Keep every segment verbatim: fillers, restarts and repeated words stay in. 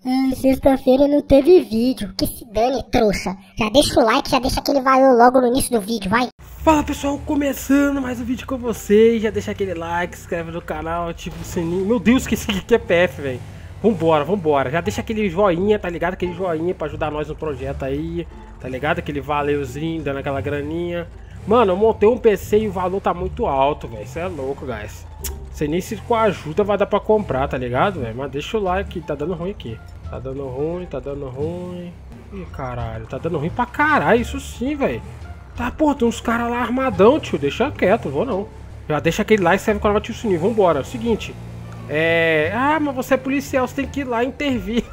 Ah, sexta-feira não teve vídeo. Que se dane, trouxa. Já deixa o like, já deixa aquele valor logo no início do vídeo, vai. Fala pessoal, começando mais um vídeo com vocês. Já deixa aquele like, se inscreve no canal, ativa o sininho. Meu Deus, que esse aqui é P F, velho. Vambora, vambora. Já deixa aquele joinha, tá ligado? Aquele joinha pra ajudar nós no projeto aí. Tá ligado? Aquele valeuzinho, dando aquela graninha. Mano, eu montei um P C e o valor tá muito alto, velho. Isso é louco, guys. Sei nem se com a ajuda vai dar pra comprar, tá ligado, velho? Mas deixa o like, tá dando ruim aqui. Tá dando ruim, tá dando ruim. Ih, caralho, tá dando ruim pra caralho, isso sim, velho. Tá, pô, tem uns caras lá armadão, tio. Deixa quieto, vou não. Já deixa aquele like, serve quando vai tio sininho. Vambora, é o seguinte. É... Ah, mas você é policial, você tem que ir lá intervir.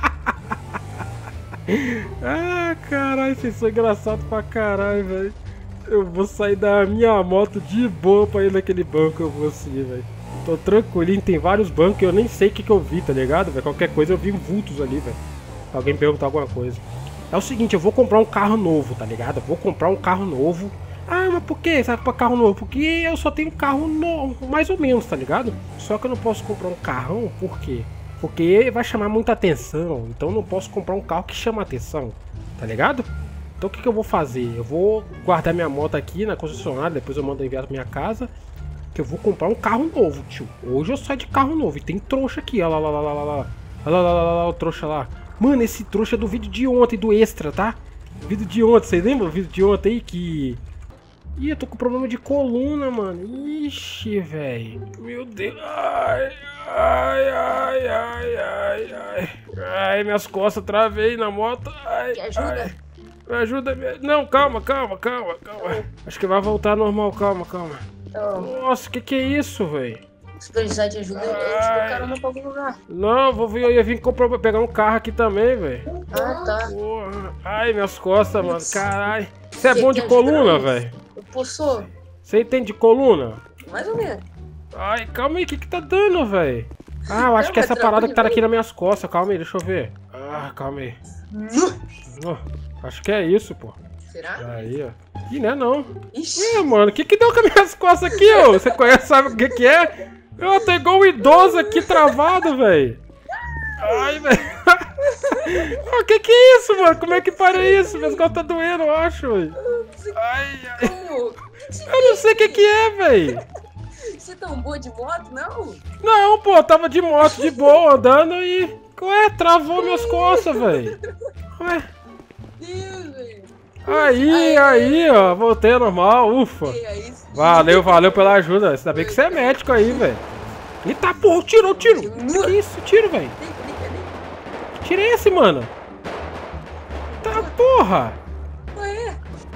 Ah, caralho, vocês são engraçados pra caralho, velho. Eu vou sair da minha moto de boa pra ir naquele banco, eu vou assim, velho. Tô tranquilinho, tem vários bancos e eu nem sei o que que eu vi, tá ligado, velho? Qualquer coisa eu vi vultos ali, velho. Alguém perguntar alguma coisa. É o seguinte, eu vou comprar um carro novo, tá ligado? Eu vou comprar um carro novo. Ah, mas por que? Sabe pra carro novo? Porque eu só tenho um carro novo, mais ou menos, tá ligado? Só que eu não posso comprar um carrão, por quê? Porque vai chamar muita atenção, então eu não posso comprar um carro que chama atenção, tá ligado? Então o que que eu vou fazer? Eu vou guardar minha moto aqui na concessionária, depois eu mando enviar pra minha casa. Que eu vou comprar um carro novo, tio. Hoje eu saio de carro novo e tem trouxa aqui, olha lá, lá, lá, lá, lá. Olha lá, lá, lá, lá, lá, o trouxa lá. Mano, esse trouxa é do vídeo de ontem, do extra, tá? Vídeo de ontem, vocês lembram do vídeo de ontem aí que... Ih, eu tô com problema de coluna, mano. Ixi, velho. Meu Deus. Ai, ai, ai, ai, ai, ai. Ai, minhas costas, travei na moto. Ai, Me ajuda? Ai. Me ajuda, me... Não, calma, calma, calma, calma. Acho que vai voltar normal, calma, calma. Então, Nossa, que que é isso, velho? se precisar de ajuda, eu te dou carona pra algum lugar. Não, vou vir, eu ia vir comprar, pegar um carro aqui também, velho. Ah, tá. Porra. Ai, minhas costas, mano, caralho. Você é Você bom de quer coluna, ajudar? velho? Eu posso, Você entende de coluna? mais ou menos. Ai, calma aí, o que que tá dando, velho? Ah, eu acho Não, que é mas essa parada que tá tranquilo, aqui nas minhas costas, calma aí, deixa eu ver. Ah, calma aí. Oh, acho que é isso, pô. Será? Aí, ó. Ih, não é não. Ixi. Ih, mano, o que que deu com as minhas costas aqui, ô? Você conhece, sabe o que que é? Eu tô igual um idoso aqui travado, velho. Ai, velho. O que que é isso, mano? Como é que para isso? Minhas costas tá doendo, eu acho, velho. Ai, ai. Como? Eu não sei o que que é, velho. Você é tão boa de moto, não? Não, pô, tava de moto de boa, andando e... Ué, travou minhas costas, velho. Ué. Deus, velho. Aí, aí, ó, voltei ao normal, ufa. E aí, Valeu, valeu pela ajuda. Ainda bem que você é médico aí, velho. Eita porra, tirou, tiro. Que que é isso? Tiro, velho. Tira esse, mano. Tá porra. Ué,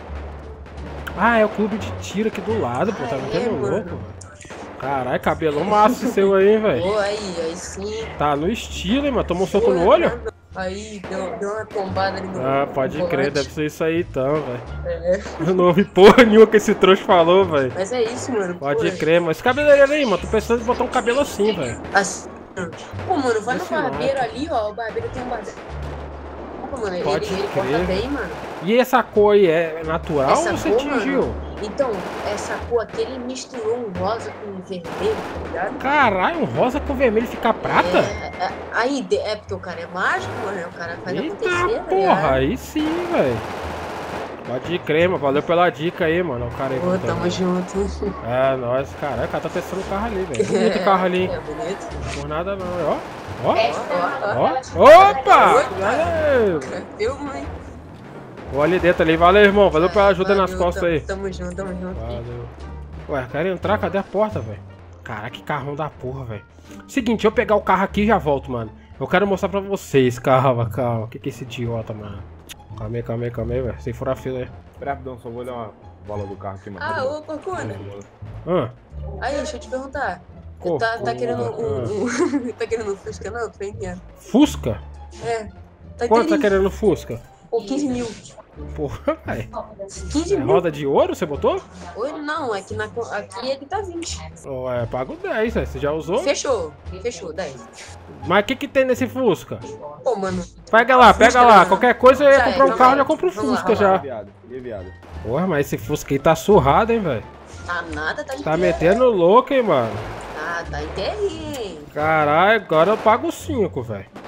Ah, é o clube de tiro aqui do lado, pô. Tá Ah, me é, vendo mano. louco, mano. Caralho, cabelão massa esse seu aí, velho. pô, aí, aí sim. Tá no estilo, hein, mano. Tomou um soco Pô, no olho? Aí, deu, deu uma tombada ali no Ah, pode no crer, volante. deve ser isso aí então, velho. É. Eu não ouvi porra nenhuma que esse trouxa falou, velho. Mas é isso, mano. Pode pô, crer, mas esse cabeleireiro aí, mano. Tô pensando em botar um cabelo assim, velho. Assim. Pô, mano, vai no Esse barbeiro nada. ali, ó. O barbeiro tem um barbeiro. Pô, mano, ele, Pode ele crer. corta bem, mano. E essa cor aí é natural Essa ou você cor, tingiu? mano, então, essa cor aqui, ele misturou um rosa com um vermelho, tá ligado? Caralho, um rosa com vermelho fica prata? É, é, aí, de- é porque o cara é mágico, mano. O cara faz Eita acontecer, tá porra, ligado? aí sim, velho. Pode crer, mano. Valeu pela dica aí, mano. O cara aí. Pô, voltando. tamo junto. É, nóis, caralho. O cara tá testando o carro ali, velho. Bonito o carro ali, hein? É bonito. Por nada não, ó. Ó, Ó, ó, ó. Opa! Valeu! ó. É teu, mãe. Vou ali dentro ali. Valeu, irmão. Valeu pela ajuda Valeu, nas costas tamo, aí. Tamo junto, tamo junto. Valeu. Ué, quero entrar, cadê a porta, velho? Caraca, que carrão da porra, velho. Seguinte, eu pegar o carro aqui e já volto, mano. Eu quero mostrar pra vocês. Calma, calma. O que que é esse idiota, mano? Calma aí, calma aí, calma aí, velho. Sem furar fila aí. Rapidão, só vou olhar uma bola do carro aqui, mano. Ah, ô, Corcunda. Ah, Aí, deixa eu te perguntar. Corcunda, Tá, tá querendo ah. um, um... tá querendo um Fusca, não? Tô entendendo. Fusca? É. Tá Quanto tá entendendo? querendo Fusca? Pô, quinze mil. Porra, velho. quinze É mil? roda de ouro você botou? Oi, não, aqui, na, aqui ele tá vinte. Ué, pago dez, velho. Você já usou? Fechou, fechou, dez. Mas o que que tem nesse Fusca? Pô, mano. Pega lá, pega Fusca lá. não. Qualquer coisa eu ia Já é, comprar um vamos carro, lá. já compro o Vamos lá, Fusca vamos lá. já. Viado, e viado. Porra, mas esse Fusca aí tá surrado, hein, velho. Tá nada, tá Tá inteiro. metendo louco, hein, mano. Ah, tá inteirinho. Caralho, agora eu pago cinco, velho.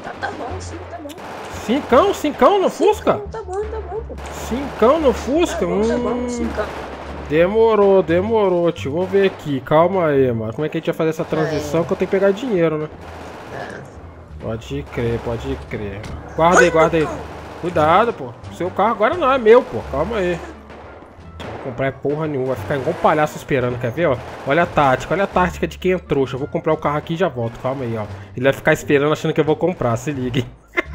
Tá, tá bom, sim, tá bom. Cincão, cincão no Fusca? Tá bom, tá bom, pô. Cincão no Fusca? Tá bom, tá bom, Hum, cincão. demorou, demorou, tio. Vou ver aqui, calma aí, mano. Como é que a gente vai fazer essa transição? É. Que eu tenho que pegar dinheiro, né? É. Pode crer, pode crer. Guarda aí, guarda aí. Cuidado, pô. Seu carro agora não é meu, pô. Calma aí. Vou comprar porra nenhuma. Vai ficar igual um palhaço esperando, quer ver, ó? Olha a tática, olha a tática de quem é trouxa. Eu vou comprar o carro aqui e já volto. Calma aí, ó. Ele vai ficar esperando achando que eu vou comprar, se ligue.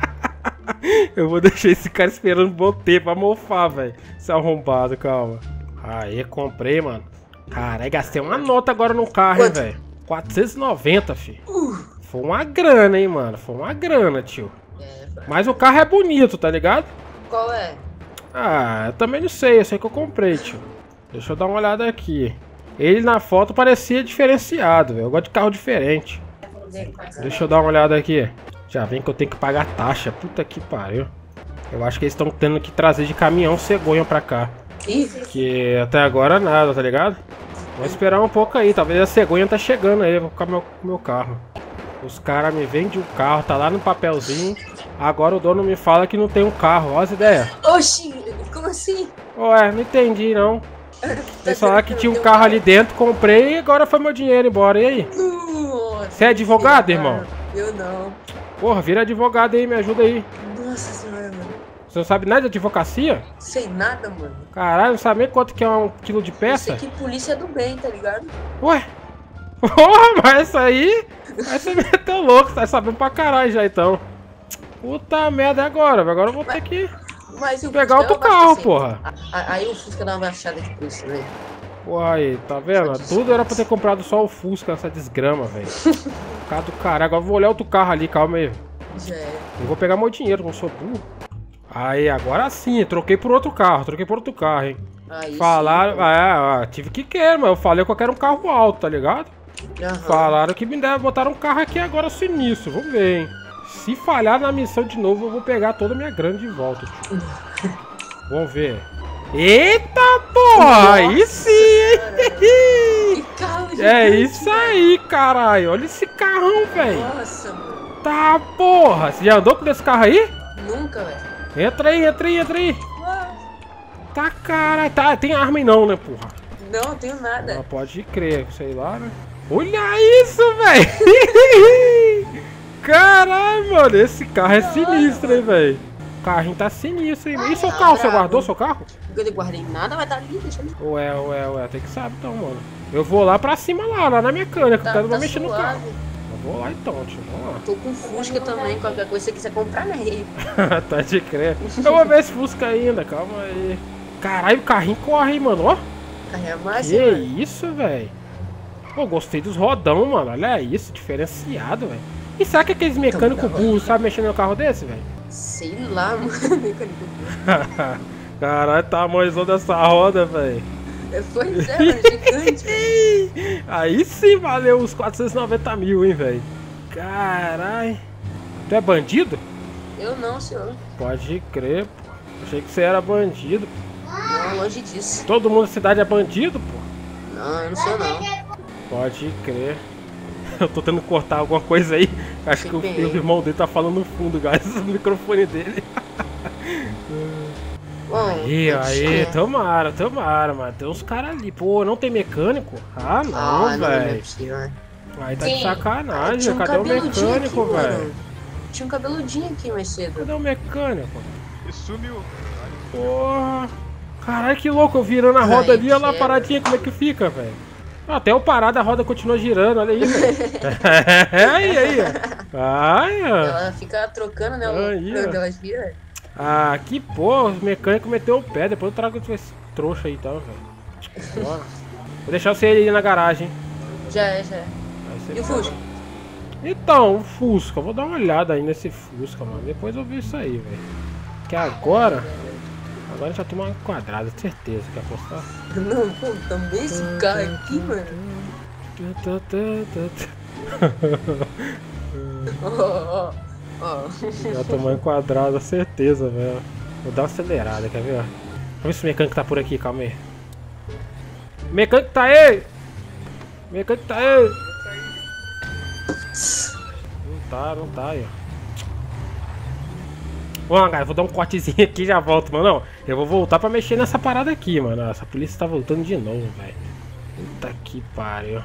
Eu vou deixar esse cara esperando um bom tempo pra mofar, velho. Esse arrombado, calma. Aí, comprei, mano. Caralho, gastei uma nota agora no carro, hein, velho. quatrocentos e noventa, filho. Foi uma grana, hein, mano. Foi uma grana, tio. É, Mas o carro é bonito, tá ligado? qual é? Ah, eu também não sei. Eu sei que eu comprei, tio. Deixa eu dar uma olhada aqui. Ele na foto parecia diferenciado, velho. Eu gosto de carro diferente. Deixa eu dar uma olhada aqui. Já vem que eu tenho que pagar taxa. Puta que pariu. Eu acho que eles estão tendo que trazer de caminhão cegonha pra cá. Que até agora nada, tá ligado? Vou esperar um pouco aí. Talvez a cegonha tá chegando aí. Vou ficar com meu, meu carro. Os caras me vendem um carro. Tá lá no papelzinho. Agora o dono me fala que não tem um carro. Olha as ideias. Oxi, como assim? Ué, não entendi não. Eles falaram que tinha um carro ali dentro. Comprei e agora foi meu dinheiro embora. E aí? Você é advogado, irmão? Eu não. Porra, vira advogado aí, me ajuda aí. Nossa senhora, mano. Você não sabe nada de advocacia? Sei nada, mano. Caralho, não sabe nem quanto que é um quilo de Eu peça? sei que polícia é do bem, tá ligado? Ué? Porra, mas essa aí... Aí você meteu louco, você tá sabendo pra caralho já então. Puta merda, é agora? Agora eu vou ter que Mas o pegar Fusca outro é uma carro, baixada, porra. assim. A- Aí o Fusca dá uma baixada de preço, velho. Porra aí, tá vendo? Tudo era pra ter comprado só o Fusca, essa desgrama, velho. Cara do caralho, agora eu vou olhar outro carro ali, calma aí. Já é. Eu vou pegar meu dinheiro, não sou burro. Aí, agora sim, troquei por outro carro, troquei por outro carro, hein. Aí Falaram, sim, ah, ah, tive que querer, mas eu falei que eu quero um carro alto, tá ligado? aham. Falaram que me deram, botaram um carro aqui agora sinistro, vamos ver, hein. Se falhar na missão de novo, eu vou pegar toda a minha grana de volta, tio. Vamos ver. Eita, porra, aí sim, hein. Que carro gigante, É isso velho. aí, caralho, olha esse carrão, velho. Nossa, mano. Tá, porra, você já andou com esse carro aí? Nunca, velho. Entra aí, entra aí, entra aí. Ah, Tá, caralho, tá, tem arma aí não, né, porra? Não, tenho nada. Ah, pode crer, sei lá, né? Olha isso, velho! Caralho, mano, esse carro é sinistro, hein, velho? O carrinho tá sinistro, hein? E seu Tá carro, você bravo. guardou seu carro? Eu não guardei nada, vai estar ali, deixa eu... Ué, ué, ué, tem que saber então, mano. Eu vou lá pra cima lá, lá na mecânica, Tá, eu quero tá mexer no suave. carro. Eu vou lá então, tio, vamos lá. Tô com Fusca também, qualquer coisa que você quiser comprar, né? Tá de crer. Eu vou ver esse Fusca ainda, calma aí. Caralho, o carrinho corre, hein, mano, ó. Carregar mais, Que mano. isso, velho? Pô, gostei dos rodão, mano. Olha isso, diferenciado, velho. E será que aqueles mecânicos burros sabem mexer no carro desse, velho? Sei lá, mano. Mecânico. Caralho, tamanhozão dessa roda, velho. É, Pois é, mano, gigante, velho. Aí sim valeu uns quatrocentos e noventa mil, hein, velho. Caralho. Tu é bandido? Eu não, senhor. Pode crer, pô. Achei que você era bandido. Pô. Não, longe disso. Todo mundo na cidade é bandido, pô. Não, eu não sou, não. Pode crer. Eu tô tentando cortar alguma coisa aí. Acho que o, Sim. o irmão dele tá falando no fundo, guys, no microfone dele. Bom, Aí, eu aí, tinha. tomara, tomara, mano. Tem uns caras ali. Pô, não tem mecânico? Ah, não, Ah, não, não é velho. possível, né? Aí tá de Sim. sacanagem. Tinha um Cadê o cabeludinho mecânico, aqui, velho? mano. Tinha um cabeludinho aqui mais cedo. Cadê o mecânico? E sumiu. Porra. Caralho, que louco. Eu virando a Ai, roda ali, olha lá a que paradinha, como é que fica, velho? Até eu parar, a roda continua girando, olha aí, velho. aí, aí, ó. Ai, ó. Ela fica trocando, né? O Aí, ó. quando ela gira. Ah, que porra, o mecânico meteu o pé, depois eu trago esse trouxa aí e tal, velho. Bora. Vou deixar você aí na garagem. Já é, já é. Aí você E o fala. Fusca? Então, o Fusca, vou dar uma olhada aí nesse Fusca, mano. Depois eu vi isso aí, velho. Que agora. Agora já tem uma quadrada, certeza que apostar. Não, pô, também esse carro aqui, mano. Ó, ó, ó. Já tomou enquadrada, certeza, velho. Vou dar uma acelerada, quer ver? Ó? Vamos ver se o mecânico tá por aqui, calma aí. Mecânico tá aí! Mecânico tá aí! Não tá, não tá aí, ó. Ó, cara, vou dar um cortezinho aqui e já volto, mano. Não, eu vou voltar pra mexer nessa parada aqui, mano. Essa polícia tá voltando de novo, velho. Puta que pariu.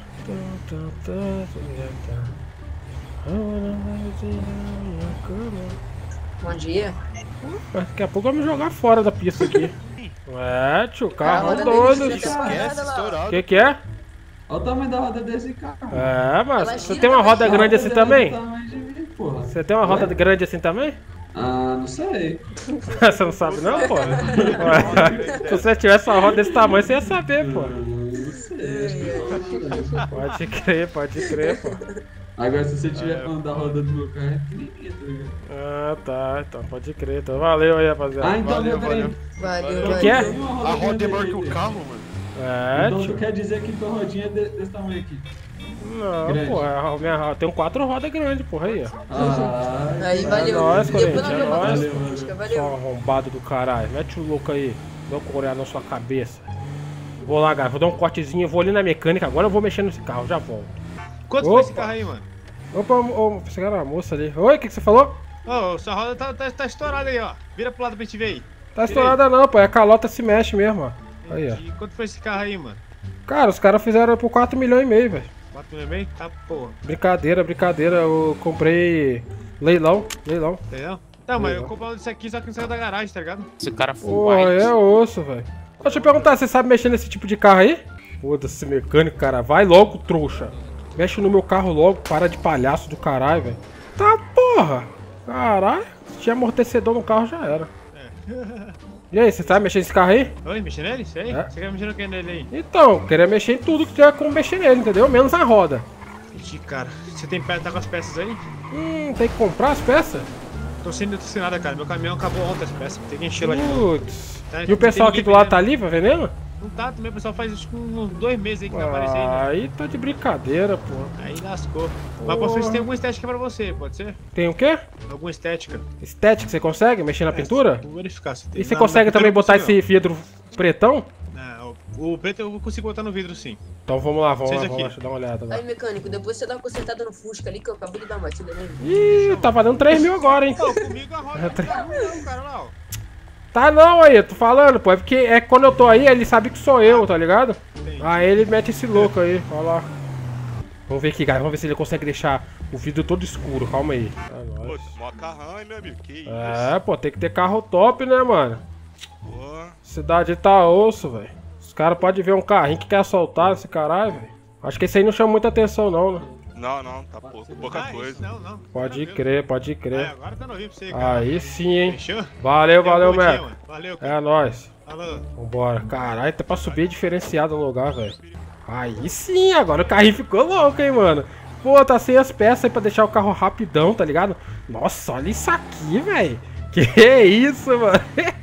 Bom dia. Mas daqui a pouco eu vou me jogar fora da pista aqui. É, tio, carro roda doido. dele esquece, O que que é? Olha o tamanho da roda desse carro. É, mas Ela você gira tem uma roda também. grande assim também? Do tamanho de mim, porra. Você tem uma roda Ué? grande assim também? Ah, não sei. Você não sabe não, pô? Ué, se você tivesse uma roda desse tamanho, você ia saber, pô. Não sei. Pode crer, pode crer, pô. Agora se você tiver falando da roda do meu carro, é pequenininha, tá ligado? Ah, tá, então pode crer. Então valeu aí, rapaziada. Ah, então, Valeu, meu bem. Valeu, Que valeu. que é? Tem uma A roda é maior grande que o aí, carro, mano. É, Então tu tio. quer dizer que tua rodinha é de- desse tamanho aqui? Não, grande. pô, a minha roda tem quatro rodas grandes, porra aí, ó. Ah, Aí, valeu. nóis, Depois Corinthians, nós é vamos nóis. pra Fusca, Só valeu. arrombado do caralho. Mete o louco aí. Dá um coreano na sua cabeça. Vou lá, galera. Vou dar um cortezinho. Vou ali na mecânica. Agora eu vou mexer nesse carro. Já volto. Quanto Opa. foi esse carro aí, mano? Opa, ô, você era uma moça ali. Oi, o que, que você falou? Ô, sua roda tá, tá, tá estourada aí, ó. Vira pro lado pra gente ver aí. Tá estourada não, pô. É a calota se mexe mesmo, ó. Aí, ó. E quanto foi esse carro aí, mano? Cara, os caras fizeram por quatro milhões e meio, velho. quatro milhões e meio? Tá, porra. Brincadeira, brincadeira. Eu comprei leilão, leilão. Entendeu? Não, mas eu Legal. comprei isso aqui só que não saiu da garagem, tá ligado? Esse cara foi Pô, é osso, velho. Deixa eu perguntar, você sabe mexer nesse tipo de carro aí? Foda-se, mecânico, cara. Vai logo, trouxa. Mexe no meu carro logo, para de palhaço do caralho, velho. Tá, porra. Caralho. Se tinha amortecedor no carro, já era. E aí, você sabe mexer nesse carro aí? Oi, mexer nele? Sei. É. Você quer mexer no que nele aí? Então, queria mexer em tudo que tiver como mexer nele, entendeu? Menos na roda. Ixi, cara. Você tem pe- tá com as peças aí? Hum, tem que comprar as peças? Tô sem sem nada, cara. Meu caminhão acabou ontem as peças. Tem que encher lá de novo. Putz. Tá, E o pessoal tem aqui do ninguém lado tá ali, vendendo? Não tá também, o pessoal faz acho que uns dois meses aí que vai aparecer aí, né? Aí tá de brincadeira, pô. Aí lascou. Mas posso ver se tem alguma estética pra você, pode ser? Tem o quê? Alguma estética. Estética, você consegue mexer na pintura? Vou verificar se tem. E você Não, consegue na pintura também eu não botar consigo, esse vidro pretão? não. Não, o preto eu consigo botar no vidro sim. Então vamos lá, vamos Vocês lá, aqui. vamos lá, deixa eu dar uma olhada lá. Aí, mecânico, depois você dá uma consertada no Fusca ali que eu acabei de dar uma batida nele. Ih, tá valendo três mil agora, hein? Pô, comigo a roda não tá ruim não, cara, lá, ó. Tá não aí, eu tô falando, pô. É porque é quando eu tô aí, ele sabe que sou eu, tá ligado? Entendi. Aí ele mete esse louco aí, olha lá. Vamos ver aqui, galera, vamos ver se ele consegue deixar o vidro todo escuro, calma aí. Tá Pô, nóis. mó carrão, hein, meu amigo? Que isso? É, pô, tem que ter carro top, né, mano? Pô, Cidade tá osso, velho. Os caras podem ver um carrinho que quer assaltar esse caralho, velho. Acho que esse aí não chama muita atenção, não, né? não, não, tá pouco, pouca Ah, isso coisa. não, não. Pode Tranquilo. crer, pode Aí, crer. agora tá no Rio pra você, cara. Aí sim, hein? Fechou? Valeu, Tem um valeu, bom dia, Mac. mano. Valeu, cara. É nóis. Falou. Vambora. Caralho, até pra subir é diferenciado no lugar, velho. Aí sim, agora o carrinho ficou louco, hein, mano. Pô, tá sem as peças aí pra deixar o carro rapidão, tá ligado? Nossa, olha isso aqui, velho. Que isso, mano.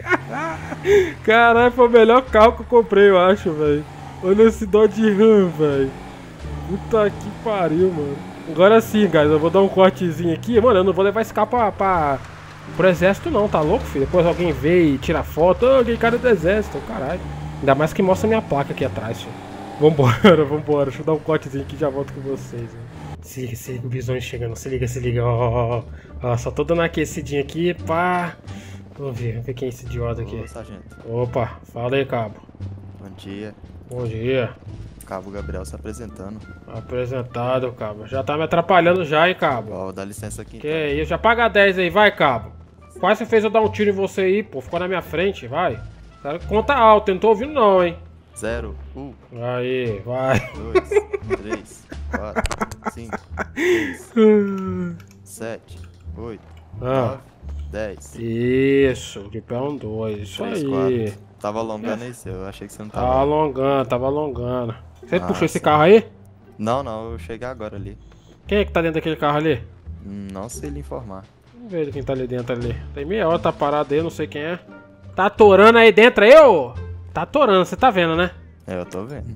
Caralho, foi o melhor carro que eu comprei, eu acho, velho. Olha esse Dodge Ram, velho. Puta que pariu, mano. Agora sim, guys, eu vou dar um cortezinho aqui. Mano, eu não vou levar esse carro pra, pra, pro exército não, tá louco, filho? Depois alguém vê e tira foto. Ô, aquele cara é do exército, caralho. Ainda mais que mostra minha placa aqui atrás, filho. Vambora, vambora. Deixa eu dar um cortezinho aqui e já volto com vocês, velho. Se liga, se liga, o bisonho chegando. Se liga, se liga. Ó, ó, ó. Só tô dando uma aquecidinha aqui, pá. Vamos ver, vamos ver quem é esse idiota aqui. Ô, sargento, Opa, fala aí, cabo. bom dia. Bom dia. Cabo Gabriel se apresentando. Apresentado, cabo. Já tá me atrapalhando já, hein, cabo. Ó, dá licença aqui. Que isso, já paga dez aí, vai, cabo. Quase você fez eu dar um tiro em você aí, pô. Ficou na minha frente, vai. Cara, conta alto, eu não tô ouvindo não, hein. Zero, um, Aí, vai. dois, três, quatro, cinco, seis, sete, oito, Ah, nove, dez. isso, de pé um dois, isso três, aí. quatro. Tava alongando aí, seu. Eu achei que você não Tava tava. alongando, tava alongando. Você Ah, puxou esse sim. carro aí? Não, não, eu cheguei agora ali. Quem é que tá dentro daquele carro ali? Não sei lhe informar. Vamos ver quem tá ali dentro ali. Tem meia hora, tá parado aí, não sei quem é. Tá atorando aí dentro aí, ô? Tá atorando, você tá vendo, né? É, eu tô vendo.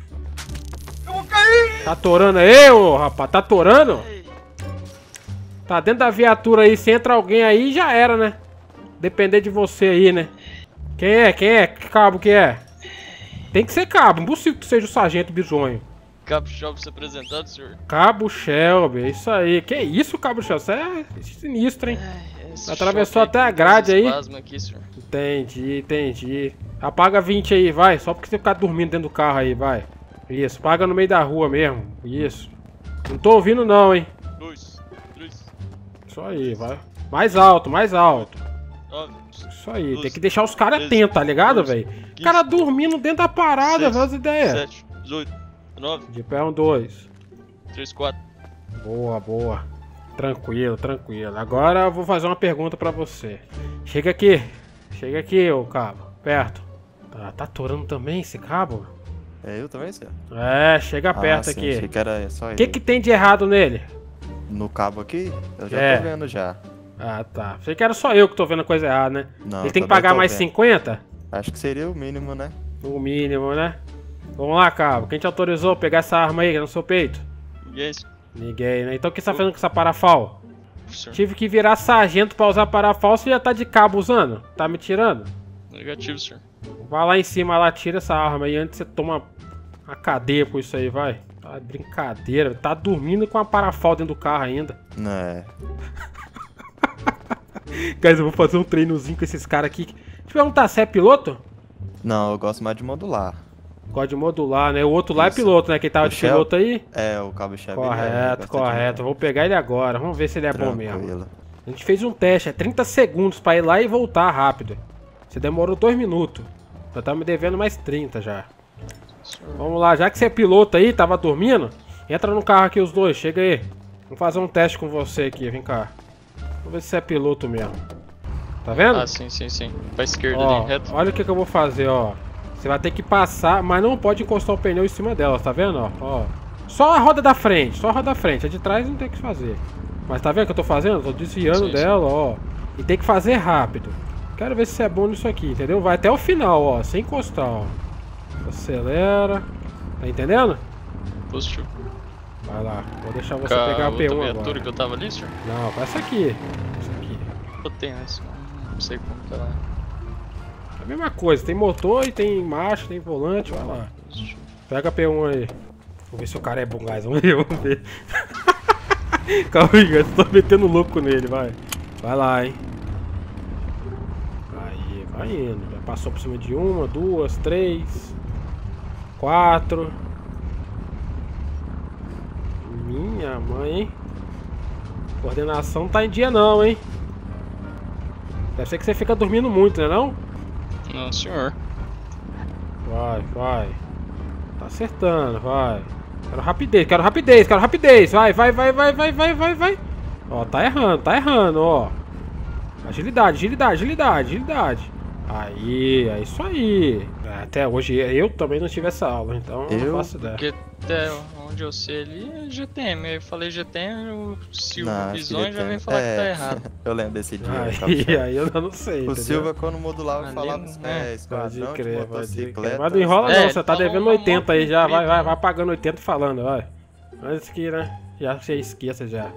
Tá atorando aí, ô rapaz, tá atorando? Tá dentro da viatura aí, se entra alguém aí, já era, né? Depender de você aí, né? Quem é? Quem é? Que cabo que é? Tem que ser cabo, impossível que seja o sargento bisonho. Cabo Shelby se apresentando, senhor. Cabo Shelby, é isso aí. Que isso, Cabo Shelby? Você é sinistro, hein? É, Esse Atravessou choque até a grade aí. espasmo aqui, senhor. Entendi, entendi. Apaga vinte aí, vai. Só porque você ficar dormindo dentro do carro aí, vai. Isso, paga no meio da rua mesmo. Isso. Não tô ouvindo não, hein. Dois, três, Isso aí, vai. Mais alto, mais alto. nove, Isso aí, doze, tem que deixar os caras treze, atentos, tá ligado, quatorze, velho? O quinze, cara dormindo dentro da parada, dezesseis, faz ideia. sete, dezoito, dezenove, De pé um dois. três, quatro. Boa, boa. Tranquilo, tranquilo. Agora eu vou fazer uma pergunta pra você. Chega aqui. Chega aqui, ô cabo. Perto. Tá, tá atorando também esse cabo? É eu também, senhor? É, chega perto ah, sim, aqui. achei que era só O ele. que que tem de errado nele? No cabo aqui? Eu já É. tô vendo já. Ah, tá. Achei que era só eu que tô vendo a coisa errada, né? Não, Ele tem que também pagar tô mais vendo. cinquenta? Acho que seria o mínimo, né? O mínimo, né? Vamos lá, cabo. Quem te autorizou a pegar essa arma aí no seu peito? E é isso. Ninguém, né? Então o que você tá fazendo com essa parafal? Senhor. Tive que virar sargento pra usar parafal, você já tá de cabo usando? Tá me tirando? Negativo, senhor. Vai lá em cima, lá, tira essa arma aí antes você toma a cadeia com isso aí, vai. Tá brincadeira, tá dormindo com a parafal dentro do carro ainda. É. Guys, eu vou fazer um treinozinho com esses caras aqui. Deixa eu perguntar, você é piloto? Não, eu gosto mais de modular. Gosta de modular, né? O outro lá Isso. é piloto, né? Quem tava O de Shell- piloto aí? É, o cabo-chave. ele é Correto, bastante correto. Vou pegar ele agora. Vamos ver se ele é bom mesmo. tranquilo. A gente fez um teste, é trinta segundos pra ir lá e voltar rápido. Você demorou dois minutos. Já tá me devendo mais trinta já. Vamos lá, já que você é piloto aí, tava dormindo, entra no carro aqui os dois, chega aí. Vamos fazer um teste com você aqui, vem cá. Vamos ver se você é piloto mesmo. Tá vendo? Ah, sim, sim, sim. Pra esquerda Ó, ali, reto. olha o que, que eu vou fazer, ó. Você vai ter que passar, mas não pode encostar o pneu em cima dela, tá vendo? Ó, ó. Só a roda da frente, só a roda da frente. A de trás não tem o que fazer. Mas tá vendo o que eu tô fazendo? Eu tô desviando Sim, dela, ó. E tem que fazer rápido. Quero ver se você é bom nisso aqui, entendeu? Vai até o final, ó, sem encostar, ó. Acelera. Tá entendendo? Positivo. Vai lá, vou deixar você Com a pegar a P outra um viatura agora. que eu tava ali, senhor? Não, com essa aqui. Essa aqui. Eu tenho essa. Não sei como tá lá. É a mesma coisa, tem motor e tem marcha, tem volante, vai lá. Positivo. Pega a P um aí. Vamos ver se o cara é bom, guys. Vamos ver, vamos ver. Calma aí, guys. Tô metendo louco nele, vai. Vai lá, hein. Aí, vai indo. Já passou por cima de uma, duas, três, quatro. Minha mãe, hein. Coordenação tá em dia não, hein. Deve ser que você fica dormindo muito, né não? Não, senhor. Vai, vai. Tá acertando, vai. Quero rapidez, quero rapidez, quero rapidez. Vai, vai, vai, vai, vai, vai, vai, vai. Ó, tá errando, tá errando, ó. Agilidade, agilidade, agilidade, agilidade. Aí, é isso aí. Até hoje eu também não tive essa aula, então eu Eu? não faço ideia. Porque até onde eu sei ali é G T M. Eu falei G T M, o Silvio Não, acho que Visões já tem- vem falar que tá é, errado. Eu lembro desse dia. Aí, cabo-chave. aí eu não sei. O entendeu? Silva, quando modulava, Ali, falava os né? pés, Pode esquadrão de crer, pode motocicleta. crer. Mas não enrola É, não, ele você tá falou devendo uma oitenta aí já, vai, comprida, vai, né? vai pagando oitenta falando, vai. Antes que, né, já você esqueça já.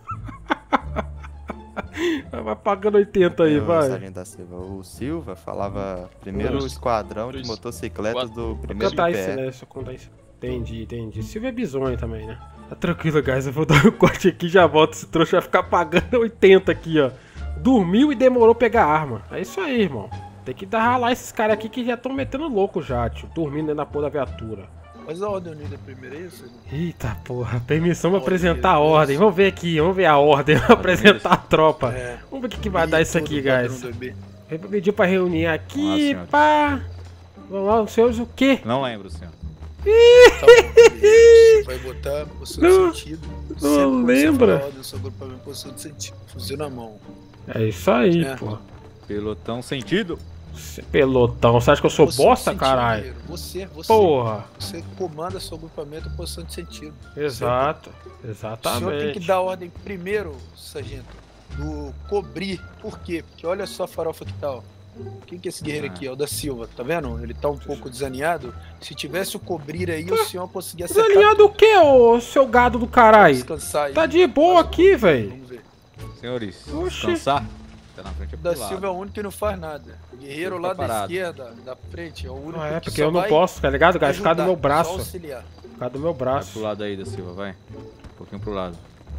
Vai pagando oitenta aí, Eu, vai. Sargento da Silva. O Silva falava primeiro o Dois, esquadrão de dois, motocicletas quatro. do Vou primeiro cantar isso, pé. né, só contar isso. Entendi, entendi. Silvio é bizonho também, né? Tá tranquilo, guys, eu vou dar um corte aqui e já volto. Esse trouxa vai ficar pagando oitenta aqui, ó. Dormiu e demorou pegar a arma. É isso aí, irmão. Tem que dar ralar esses caras aqui que já estão metendo louco já, tio. Dormindo dentro da porra da viatura. Mas a ordem unida primeiro é isso? Eita porra, permissão pra Ordem, apresentar a beleza. ordem. Vamos ver aqui, vamos ver a ordem, apresentar a tropa. É. Vamos ver o que, que vai dar isso aqui, guys. Padrão do B. Ele pediu pra reunir aqui, Vamos lá, senhores. pá. Vamos lá, os senhores o quê? Não lembro, senhor. Tá bom, beleza. Você vai botar posição Não, de sentido. não Sempre quando você lembra. falar ordem, seu grupamento, posição de sentido. Fuzil na mão. É isso aí, É. pô. Pelotão sentido. Cê pelotão, você acha que eu sou Posição de bosta, sentido, caralho? guerreiro. Você, você. Porra. Você comanda seu grupamento em posição de sentido. Exato, O senhor tem que exatamente. dar ordem primeiro, sargento, do cobrir. Por quê? Porque olha só a farofa que tá, ó. Quem que é esse guerreiro aqui? É o da Silva, tá vendo? Ele tá um pouco desalinhado. Se tivesse o cobrir aí, o senhor conseguia acertar. Desalinhado o quê, ô seu gado do caralho? Descansar aí. Tá de boa aqui, velho. Vamos ver. Senhores, Oxi. descansar. Tá na frente é O da pro lado. Silva é o único que não faz nada. O guerreiro Ele lá tá da parado. esquerda, da frente, é o único Não é, que porque só eu não vai posso, tá ligado, guys? Ficar do ajudar, meu só braço. auxiliar. Ficar do meu Vai pro braço. lado aí da Silva, vai. Um pouquinho pro lado.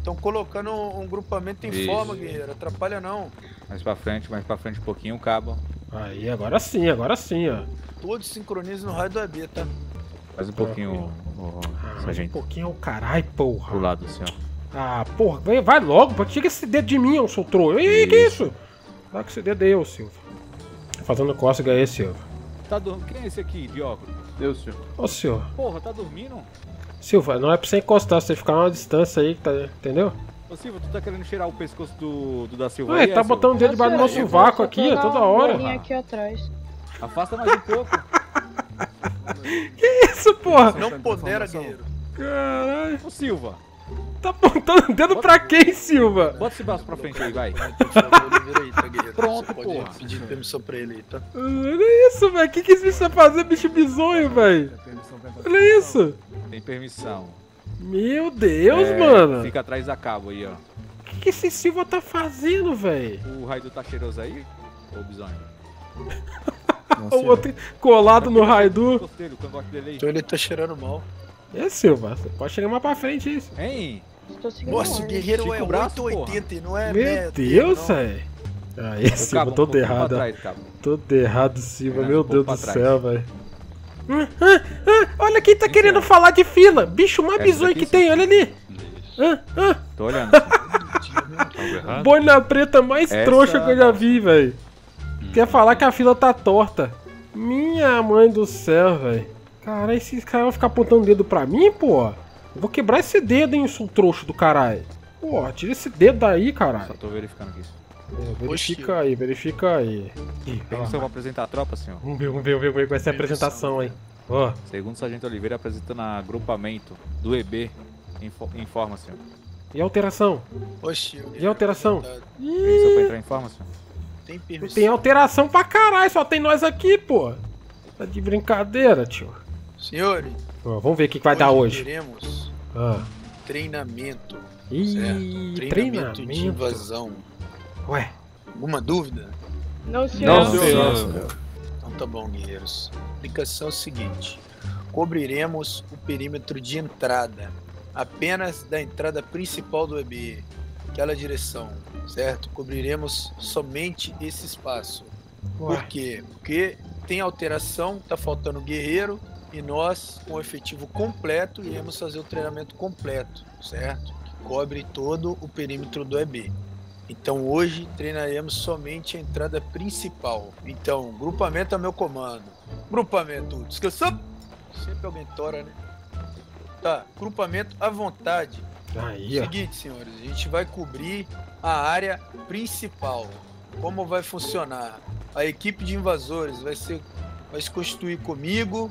Estão colocando um, um grupamento em Isso. forma, guerreiro. Atrapalha não. Mais pra frente, mais pra frente um pouquinho, o cabo. Aí, agora sim, agora sim, ó. Todos sincronizam no raio do E B, tá? Mais um pouquinho, o, o, Ah, sargento. um pouquinho é o caralho, porra. Pro lado, assim, ó. Ah, porra, vai, vai logo, pô. Tira esse dedo de mim, ô seu troll. Ih, que isso? Dá com esse dedo aí, ô Silva. Fazendo cócega aí, Silva. Tá dormindo? Quem é esse aqui, de óculos? Eu, senhor. Ô, Silva. Porra, tá dormindo? Silva, não é pra você encostar, você ficar uma distância aí, tá, entendeu? Ô Silva, tu tá querendo cheirar o pescoço do, do da Silva Ué, aí, tá é, botando o dedo debaixo do meu sovaco aqui, ó, toda hora. Aqui atrás. Afasta mais um pouco. Que isso, porra? Não pondera, guerreiro. Caralho. Ô Silva. Tá apontando o dedo pra quem, Silva? Bota esse braço pra frente aí, vai. Aí, tá, guerreiro? Pronto, Você pode porra. pedir permissão pra ele aí, tá? Olha isso, velho. O que, que esse bicho vai fazer, bicho bizonho, velho? Olha isso. Tem permissão. Meu Deus, É, mano. Fica atrás da cabo aí, ó. O que, que esse Silva tá fazendo, velho? O Raidu tá cheiroso aí? Ô, bisonho. O outro colado no Raidu. Gostei do cangote dele aí. Então ele tá cheirando mal. É, Silva, você pode chegar mais pra frente isso. Hein? Nossa, o guerreiro Estica é o braço, oito oitenta e não é Meu médio, Deus, não. velho. Aí, Silva, Cabo, um todo pouquinho pra errado. trás, cabo. Todo errado, Silva. Virando Meu um pouco Deus do pra céu, trás. velho. Ah, ah, ah, olha quem tá querendo falar de fila. Bicho mais É bizonho isso que aqui, tem, olha ali. Ah, ah, Tô olhando. boina preta mais Essa trouxa que eu já não. vi, velho. Quer falar que a fila tá torta. Minha mãe do céu, velho. Cara, esses caras vão ficar apontando o dedo pra mim, pô. Eu vou quebrar esse dedo, hein, seu trouxa do caralho. Pô, tira esse dedo daí, Só caralho. tô verificando aqui. É, verifica aí, verifica aí. Ih, Permissão pra apresentar a tropa, senhor. Vamos ver, vamos ver, vamos ver como é que vai ser a apresentação aí. Ó, Segundo o Sargento Oliveira, apresentando agrupamento do E B. Info- Informa, senhor. e a alteração? Oxi, o E a guerreiro alteração? tá- Permissão pra entrar em forma, senhor. Tem Não permissão. tem alteração pra caralho, só tem nós aqui, pô. Tá de brincadeira, tio. Senhores, Ó, vamos ver o que, que vai dar hoje. teremos Ah. treinamento. Ih, certo? treinamento. de invasão. Ué, Alguma dúvida? Não, senhor. não, senhor. Então tá bom, guerreiros. A aplicação é o seguinte: cobriremos o perímetro de entrada, apenas da entrada principal do E B, aquela direção, certo? Cobriremos somente esse espaço. Por Ué. quê? Porque tem alteração, tá faltando guerreiro, e nós, com o efetivo completo, iremos fazer o treinamento completo, certo? Que cobre todo o perímetro do E B. Então hoje treinaremos somente a entrada principal. Então, grupamento é meu comando. Grupamento, descansou? Sempre alguém tora, né? Tá, grupamento à vontade. Aí, ó. Seguinte, senhores, a gente vai cobrir a área principal. Como vai funcionar? A equipe de invasores vai, ser, vai se constituir comigo,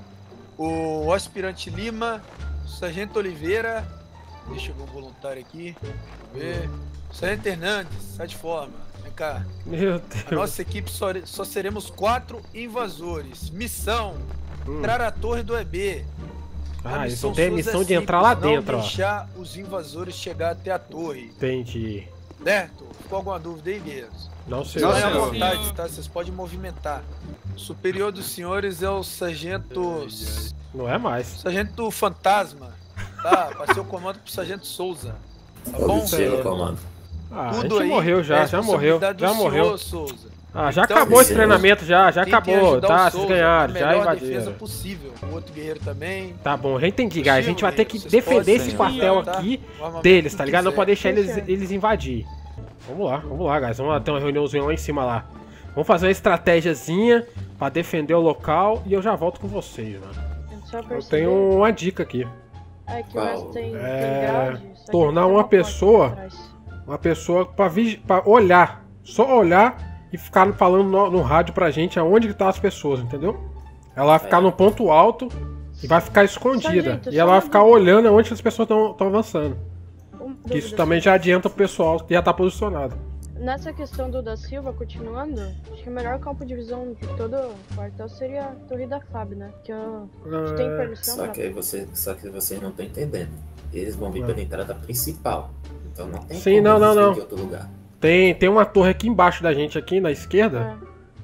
o aspirante Lima, o Sargento Oliveira. Deixa eu ver um voluntário aqui. Ver. Sargento Hernandes, sai de forma. Vem cá. Meu A Deus. nossa equipe só, só seremos quatro invasores. Missão: Hum. entrar a torre do E B. Ah, eles missão vão ter a sua é missão de simples, entrar lá não dentro, ó. deixar os invasores chegar até a torre. Entendi. Certo? Ficou alguma dúvida aí, guerreiros? Não sei. Não é à senhor. vontade, tá? Vocês podem movimentar. O superior dos senhores é o sargento... Não é mais. Sargento Fantasma. Tá? Passei o comando pro sargento Souza. Tá bom? Ah, a Tudo gente aí morreu já, é já morreu. responsabilidade do Já senhor, morreu. Souza. Ah, já Então, acabou esse esse- treinamento já, já Tentem acabou, ajudar o tá? Vocês Souza ganharam, na já melhor defesa invadiram. possível. O outro guerreiro também. Tá bom, já entendi, guys. A gente vai ter que Vocês defender podem esse sim, quartel tá? aqui O armamento deles, que tá ligado? Não quiser. pode deixar eles, Sim, sim. eles invadir. Vamos lá, vamos lá, guys. Vamos lá ter uma reuniãozinha lá em cima lá. Vamos fazer uma estratégiazinha pra defender o local e eu já volto com vocês, mano. Só Eu perceber. tenho uma dica aqui. É que o resto tem, tem É, grade, só que tornar tem uma porta pessoa- por trás. Uma pessoa pra, vigi- pra olhar, só olhar e ficar falando no, no rádio pra gente aonde que tá as pessoas, entendeu? Ela vai ficar no ponto alto e vai ficar escondida. Sargento, E ela vai só ficar uma olhando aonde as pessoas estão avançando. Uma Que isso dúvida, também já adianta pro pessoal que já tá posicionado. Nessa questão do da Silva, continuando, acho que o melhor campo de visão de todo o quartel seria a Torre da F A B, né? Que eu... a gente tem É, permissão Só pra... que aí você, só que vocês não estão entendendo. Eles vão vir É. pela entrada principal. Então não tem Sim, como não, eles não, virem não. de outro lugar. Tem, tem uma torre aqui embaixo da gente, aqui na esquerda.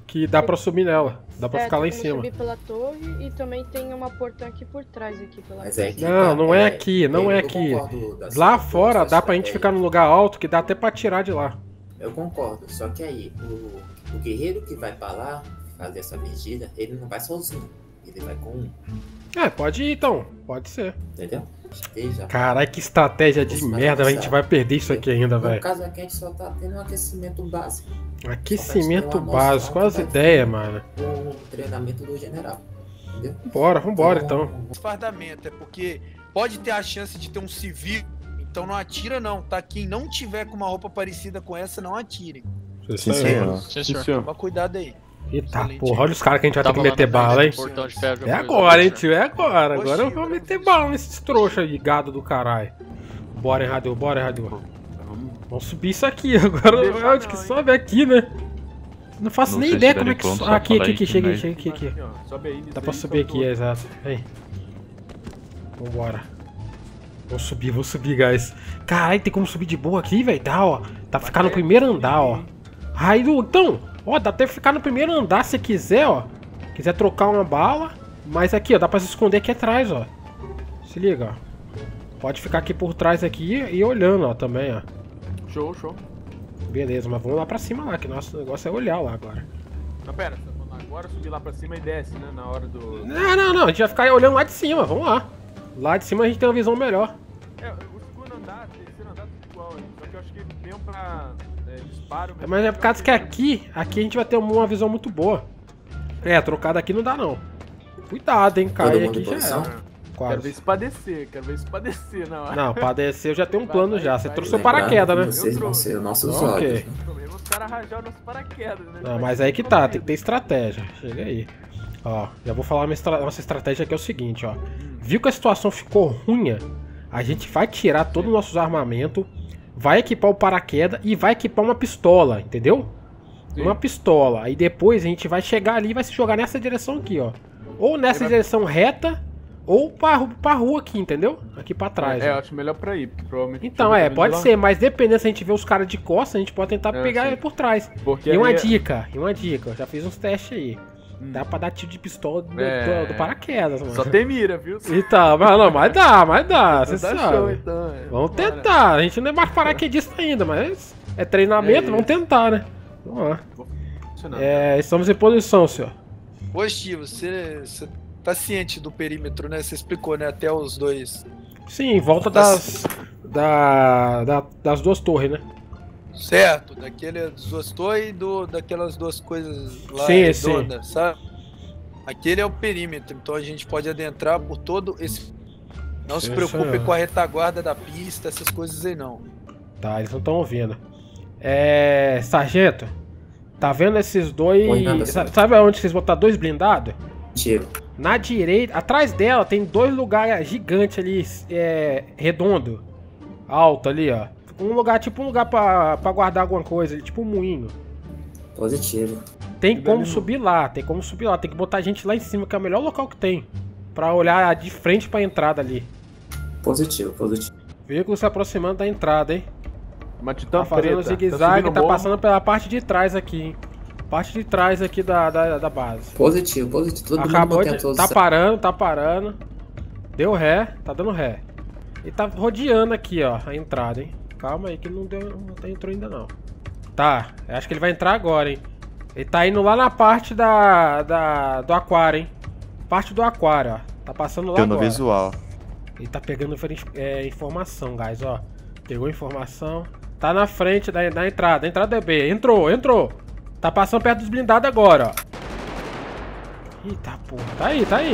que dá pra subir nela. Dá pra É, ficar lá em tem como cima. subir pela torre e também tem uma portão aqui por trás aqui pela Mas é que Não, tá, não é aqui, não é eu aqui. concordo da Lá sua- fora da dá sua pra gente estratégia. ficar num lugar alto que dá até pra atirar de lá. Eu concordo, só que aí, o, o guerreiro que vai pra lá fazer essa vigília, ele não vai sozinho. Ele vai com um, É, pode ir então. Pode ser. entendeu? Esteja. Caralho, que estratégia de Isso vai merda. A gente passar. vai perder isso aqui ainda, No velho. caso aqui, a gente só tá tendo um aquecimento básico. Aquecimento básico. Qual as ideias, mano? Com o treinamento do general. Entendeu? Bora, vambora então. Fardamento, é porque pode ter a chance de ter um civil, então não atira não, tá? Quem não tiver com uma roupa parecida com essa, não atire. Sim, senhor. Sim, senhor. Toma cuidado aí. Eita porra, olha os caras que a gente vai ter Tava que lá meter na frente bala, hein? do portão de ferro, É já foi, agora, hein, senhor. tio? É agora. Oxi, Agora eu vou meter bala nesses trouxas aí, gado do caralho. Bora, hein, Radeu, bora, hein, Radeu. Vamos subir isso aqui. Agora Deixa onde não, que hein? sobe aqui, né? Não faço Não nem sei ideia se como é derem que pronto, sobe. só Aqui, fala aqui, aí aqui, que chega aí, nós- chega aqui, aqui. Aqui, ó. Sobe aí. nisso Dá pra aí, subir aqui, soltou. é exato. Vem. Vambora. Vou subir, vou subir, guys. Caralho, tem como subir de boa aqui, velho? Dá, ó. Dá pra ficar no primeiro andar, ó. Raidu, então, ó, dá até pra ficar no primeiro andar se quiser, ó. Quiser trocar uma bala. Mas aqui, ó, dá pra se esconder aqui atrás, ó. Se liga, ó. Pode ficar aqui por trás aqui e olhando, ó, também, ó. Show, show. Beleza, mas vamos lá pra cima lá, que nosso negócio é olhar lá agora. Não, pera, você tá falando agora subir lá pra cima e desce, né? Na hora do. Não, não, não, a gente vai ficar olhando lá de cima, vamos lá. Lá de cima a gente tem uma visão melhor. É, o segundo andar, o terceiro andar, tudo igual, hein? Só que eu acho que mesmo pra é, disparo. mesmo, Mas é eu por causa acho que aqui, aqui a gente vai ter uma visão muito boa. É, trocada aqui não dá não. Cuidado, hein, cair mundo aqui em já posição? era. Quero ver Quase. isso pra descer, quero ver isso pra descer na hora. Não, pra descer eu já tenho um Vai, plano vai, já. Você vai, trouxe vai. o paraquedas, né? Vocês vão ser nossos Ok. olhos. né? O problema é os caras rajar o nosso paraquedas, né? Não, mas aí que tá, tem que ter estratégia. Chega aí. Ó, já vou falar uma estra- nossa estratégia que é o seguinte, ó. Viu que a situação ficou ruim? A gente vai tirar todos os nossos armamentos, vai equipar o paraquedas e vai equipar uma pistola, entendeu? Sim. Uma pistola. Aí depois a gente vai chegar ali e vai se jogar nessa direção aqui, ó. Ou nessa vai- direção reta, ou pra, ru- pra rua aqui, entendeu? Aqui pra trás. É, eu ó. acho melhor pra ir, porque provavelmente. Então, tá é, vindo pode de lá. ser, mas dependendo se a gente ver os caras de costas, a gente pode tentar É, pegar sim. ele por trás. Porque E uma aí- dica, e uma dica, eu já fiz uns testes aí. Dá pra dar tiro de pistola do, É. do- do paraquedas, mano. Só tem mira, viu? Então, mas não, mas dá, mas dá, você Então tá sabe. show, então, é. Vamos Bora. tentar, a gente não é mais paraquedista ainda, mas é treinamento, É vamos tentar, né? Vamos lá. Funcionando. É, estamos em posição, senhor. Ô, Steve, você, você tá ciente do perímetro, né? Você explicou, né? Até os dois. Sim, em volta das, da, da- das duas torres, né? Certo, daquele dos duas torres e do, daquelas duas coisas lá Sim, sim. redondas, sabe? Aquele é o perímetro, então a gente pode adentrar por todo esse. Não se Sim, preocupe senhor. com a retaguarda da pista, essas coisas aí não. Tá, eles não estão ouvindo. É. Sargento, tá vendo esses dois. Oi, nada, sa- senhor. Sabe aonde vocês botaram dois blindados? Tiro. Na direita, atrás dela tem dois lugares gigantes ali, é, redondo, alto ali, ó. Um lugar, tipo um lugar pra, pra guardar alguma coisa, ali, tipo um moinho. Positivo. Tem como subir lá, tem como subir lá, tem que botar a gente lá em cima, que é o melhor local que tem. Pra olhar de frente pra entrada ali. Positivo, positivo. Veículo se aproximando da entrada, hein? Matitão Tá fazendo preta. zigue-zague, subindo tá o morro. passando pela parte de trás aqui, hein? Parte de trás aqui da, da, da base. Positivo, positivo. Todo Acabou mundo de... mantém a Tá posição. parando, tá parando. Deu ré, tá dando ré. Ele tá rodeando aqui, ó, a entrada, hein? Calma aí que não, deu, não tá- entrou ainda não. Tá, eu acho que ele vai entrar agora, hein? Ele tá indo lá na parte da, da do aquário, hein? Parte do aquário, ó. Tá passando lá Deu no agora. visual. Ele tá pegando infor- é, informação, guys, ó. Pegou informação. Tá na frente da, da entrada. Entrada é B. Entrou, entrou. Tá passando perto dos blindados agora, ó. Eita porra. Tá aí, tá aí.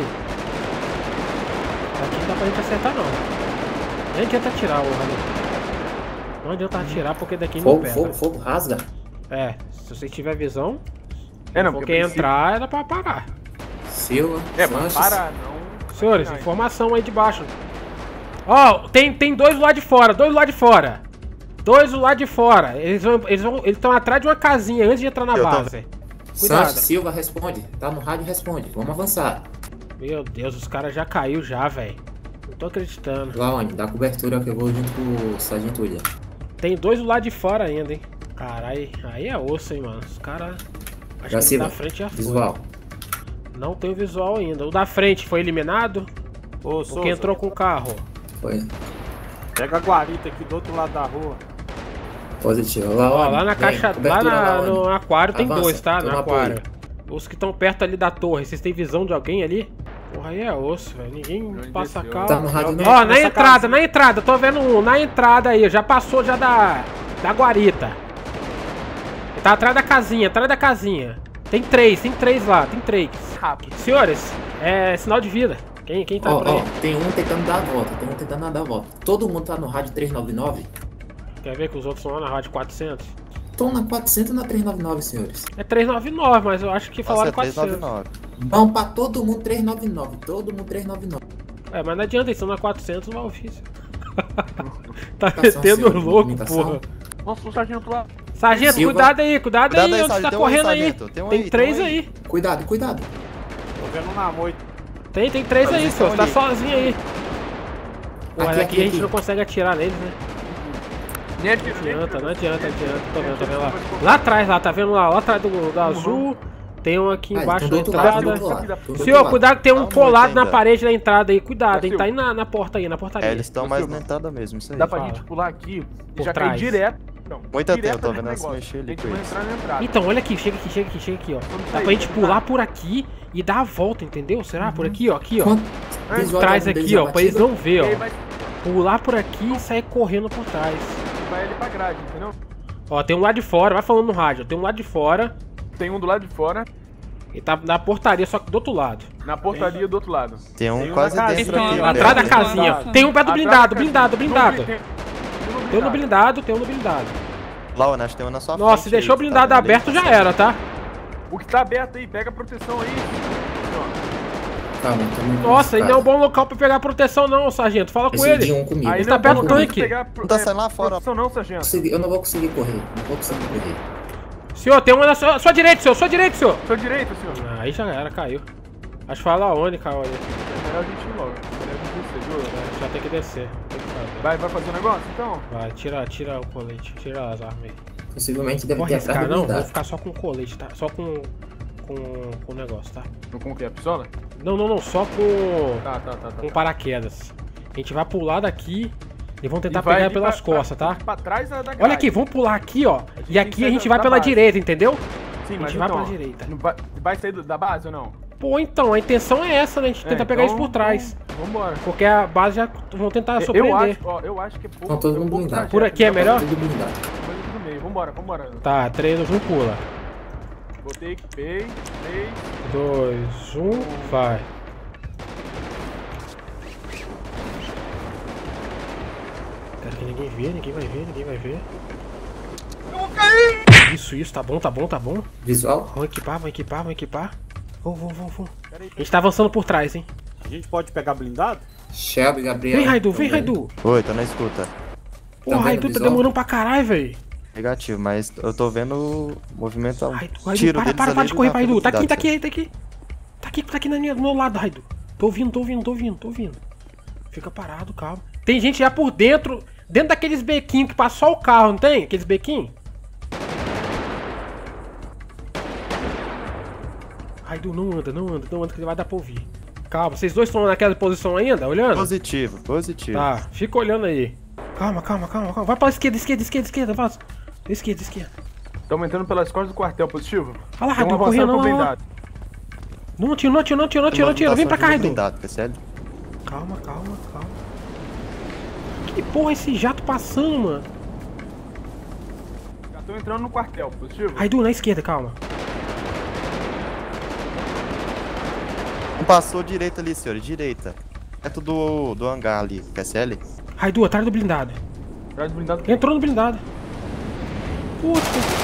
Aqui não dá pra gente acertar, não. Nem adianta atirar, ô ali. Não adianta atirar porque daqui não Fogo, pega. fogo, fogo, rasga. É, se você tiver visão. É, não, porque porque a princípio- entrar era pra parar. Silva. É, mas Sanches. para, não. Senhores, Ai, informação aí de baixo. Ó, tem, tem dois do lado de fora, dois do lado de fora. Dois do lado de fora. Eles vão, eles vão, eles estão atrás de uma casinha antes de entrar na Eu tô base. Cuidado. Sanches, Silva, responde. Tá no rádio, responde. Vamos avançar. Meu Deus, os caras já caiu já, velho. Não tô acreditando. Lá onde? Dá cobertura que eu vou junto com o Sargento William. Tem dois do lado de fora ainda, hein. Caralho, aí é osso, hein, mano. Os caras... Acho Já que se o da vai. frente já foi. Visual. Não tem o visual ainda. O da frente foi eliminado? Ô, O Souza, que entrou com o carro? Foi. pega a guarita aqui do outro lado da rua. Positivo. Lá, Ó, lá na vem, caixa, lá, cobertura na, lá, no Oni. aquário tem Avança, dois, tá? tô No no aquário. apoio. Os que estão perto ali da torre, vocês têm visão de alguém ali? Porra, aí é osso, velho. Ninguém passa a calma. Tá no rádio, não? Ó, na Nessa entrada, casa. na entrada, tô vendo um, na entrada aí, já passou já da, da guarita. Ele tá atrás da casinha, atrás da casinha. Tem três, tem três lá, tem três. Rápido. Senhores, é sinal de vida. Quem, quem tá Ó, por aí? ó, tem um tentando dar a volta, tem um tentando dar a volta. Todo mundo tá no rádio trezentos e noventa e nove? Quer ver que os outros estão lá na rádio quatrocentos? Estão na quatrocentos ou na trezentos e noventa e nove, senhores? É trezentos e noventa e nove, mas eu acho que falaram Nossa, é quatrocentos. trezentos e noventa e nove. Vamos pra todo mundo trezentos e noventa e nove, todo mundo trezentos e noventa e nove. É, mas não adianta, eles estão na quatrocentos, não vai ofício. Tá Limitação, metendo senhor, louco, limitação. porra. Nossa, o sargento lá. Sargento, Silva. cuidado aí, cuidado, Cuidado aí, aí, onde sargento, tá tem um aí, correndo aí. sargento, tem um Tem aí, três tem um aí. aí. Cuidado, cuidado. Tô vendo um na moita. Tem, tem três Mas aí, eles senhor. Você tá estão ali. sozinho aí. Porra, Aqui, daqui aqui, a gente aqui. não consegue atirar neles, né? Nem atira, Não nem adianta, atira. não adianta, não adianta. Tô vendo, tô vendo lá. Lá atrás, lá, tá vendo lá? Lá atrás do, do azul. Tem um aqui Ah, embaixo então da do outro lado, do entrada. outro lado, do outro Senhor, lado. cuidado que tem um Tá colado muito na ainda. parede da entrada aí. Cuidado, hein? Brasil. Tá aí na, na porta aí, na portaria. É, eles estão Ô, mais Silva. na entrada mesmo, isso aí. Dá pra Fala. gente pular aqui e Por já trás. cair direto. Não, Muita direto tempo, tô ali vendo no elas negócio. mexer ali Tem que com isso. entrar na entrada. Então, olha aqui, chega aqui, chega aqui, chega aqui, ó. Vamos Dá sair, pra gente vamos pular entrar. por aqui e dar a volta, entendeu? Será? Por aqui, ó, aqui, ó. Quanto- visual Traz da aqui, deles ó, pra eles abatida. não ver, E aí ó. vai, Pular por aqui e sair correndo por trás. vai ali pra grade, entendeu? Ó, tem um lá de fora, vai falando no rádio, tem um lá de fora. Tem um do lado de fora, Ele tá na portaria, só que do outro lado. na portaria do outro lado. Tem um Tem um quase na casa, dentro então, aqui. Atrás da perto. casinha. Tem um pé do Atrás blindado, da blindado, casinha. blindado. Tem- tem- Tem um no blindado, tem um no blindado. Lá, o Nath, tem um na sua frente. Nossa, se deixou o aí, blindado tá vendo ali? aberto já era, tá? O que tá aberto aí, pega a proteção aí. Calma, tô muito Nossa, ele não é um complicado. bom local pra pegar proteção não, sargento. Fala com Esse ele. de um comigo. Aí Ele não tá perto do vamos tanque. pegar pro- Não tá é, saindo lá fora. proteção não, sargento. Consegui- Eu não vou conseguir correr, não vou conseguir correr. Senhor, tem uma na sua, sua direita, senhor, sua direita, senhor. Sua direita, senhor. Ah, aí já era, caiu. Acho que fala onde, cara, olha. É melhor a gente ir logo. É melhor a gente descer, viu? É, já tem que descer. Tem que fazer. Vai, vai fazer o negócio, então? Vai, tira, tira o colete, tira as armas aí. Possivelmente Não deve vou ter atrás arriscar do não, vou blindado. ficar só com o colete, tá? Só com com com o negócio, tá? Como que é? Pistola? Não, não, não, só com Tá, tá, tá. tá. com paraquedas. A gente vai pular daqui e vamos tentar E vai pegar ali pelas pra- costas, pra- tá? Pra trás da, da grade. Olha aqui, vamos pular aqui, ó. gente E tem aqui que a sair gente da- vai da pela base. direita, entendeu? Sim, A mas gente vai então, pela direita. não vai, vai sair do- da base ou não? Pô, então, a intenção é essa, né? A gente É, tenta pegar então, isso por trás. então, Vambora. Porque a base já vão tentar Eu surpreender. acho, ó, eu acho que é pouco. Então, todo é mundo pouco blindado. trajeto, Por aqui é então, melhor? Tudo blindado. coisa aqui no meio. Vambora, vambora. Tá, três, dois, um, pula. Botei, equipei. três. dois, um, vai. Quero que ninguém vê, ninguém vai ver, ninguém vai ver. Eu vou cair! Isso, isso, tá bom, tá bom, tá bom. Visual? Vamos equipar, vamos equipar, vamos equipar. Vamos, vamos, vamos, vamos. A gente tá avançando por trás, hein. A gente pode pegar blindado? Shelby, Gabriel. Vem, Raidu, vem, Também. Raidu. Oi, tô na escuta. Porra, vendo Raidu tá visual? demorando pra caralho, velho. Negativo, mas eu tô vendo o movimento. Raidu, Raidu, Tiro para, deles para, para ali, de correr, dá Raidu. tudo Tá aqui, cuidado, tá aqui, tá aqui. Tá aqui, tá aqui na minha, do meu lado, Raidu. Tô ouvindo, tô ouvindo, tô ouvindo, tô ouvindo. Fica parado, calma. Tem gente já por dentro, dentro daqueles bequinhos que passa só o carro, não tem? Aqueles bequinhos? Raidu, não anda, não anda, não anda que vai dar pra ouvir. Calma, vocês dois estão naquela posição ainda, olhando? Positivo, positivo. Tá, fica olhando aí. Calma, calma, calma, calma. Vai pra esquerda, esquerda, esquerda, esquerda. Vai. Esquerda, esquerda. Estamos entrando pelas costas do quartel, positivo? Olha lá, Tem um Raidu, avançando correndo, pro não, não, blindado. Não, tira, não, tira, não, tira, não, tira, não, tira. Vem pra cá, Raidu. Blindado, percebe? Calma, calma, calma. Que porra é esse jato passando, mano? Já estão entrando no quartel, positivo? Raidu, na esquerda, calma. Um passou direita ali, senhor, direita. Perto do, do hangar ali, P S L. Raidu, atrás do blindado. Atrás do blindado. Entrou no blindado. Puta.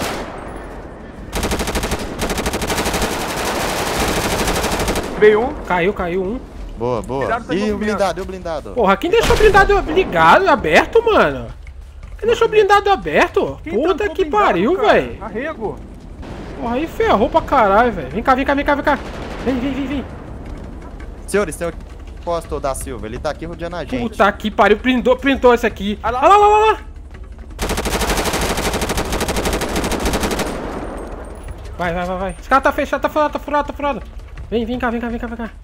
Veio um. Caiu, caiu um. Boa, boa. Cuidado, tá Ih, o movimento. blindado, e o blindado. Porra, quem deixou o blindado ligado, aberto, mano? Quem deixou o blindado aberto? Quem Puta trancou que blindado, pariu, cara? velho. Arrego. Porra, aí ferrou pra caralho, velho. Vem cá, vem cá, vem cá, vem cá. Vem, vem, vem, vem. Senhores, tem o Costa da Silva, ele tá aqui rodeando a gente. Puta que pariu, printou, printou esse aqui. Ah Olha lá. lá, lá, lá, lá. Vai, vai, vai, vai. Esse cara tá fechado, tá furado, tá furado, tá furado. Vem, vem cá, vem cá, vem cá, vem cá.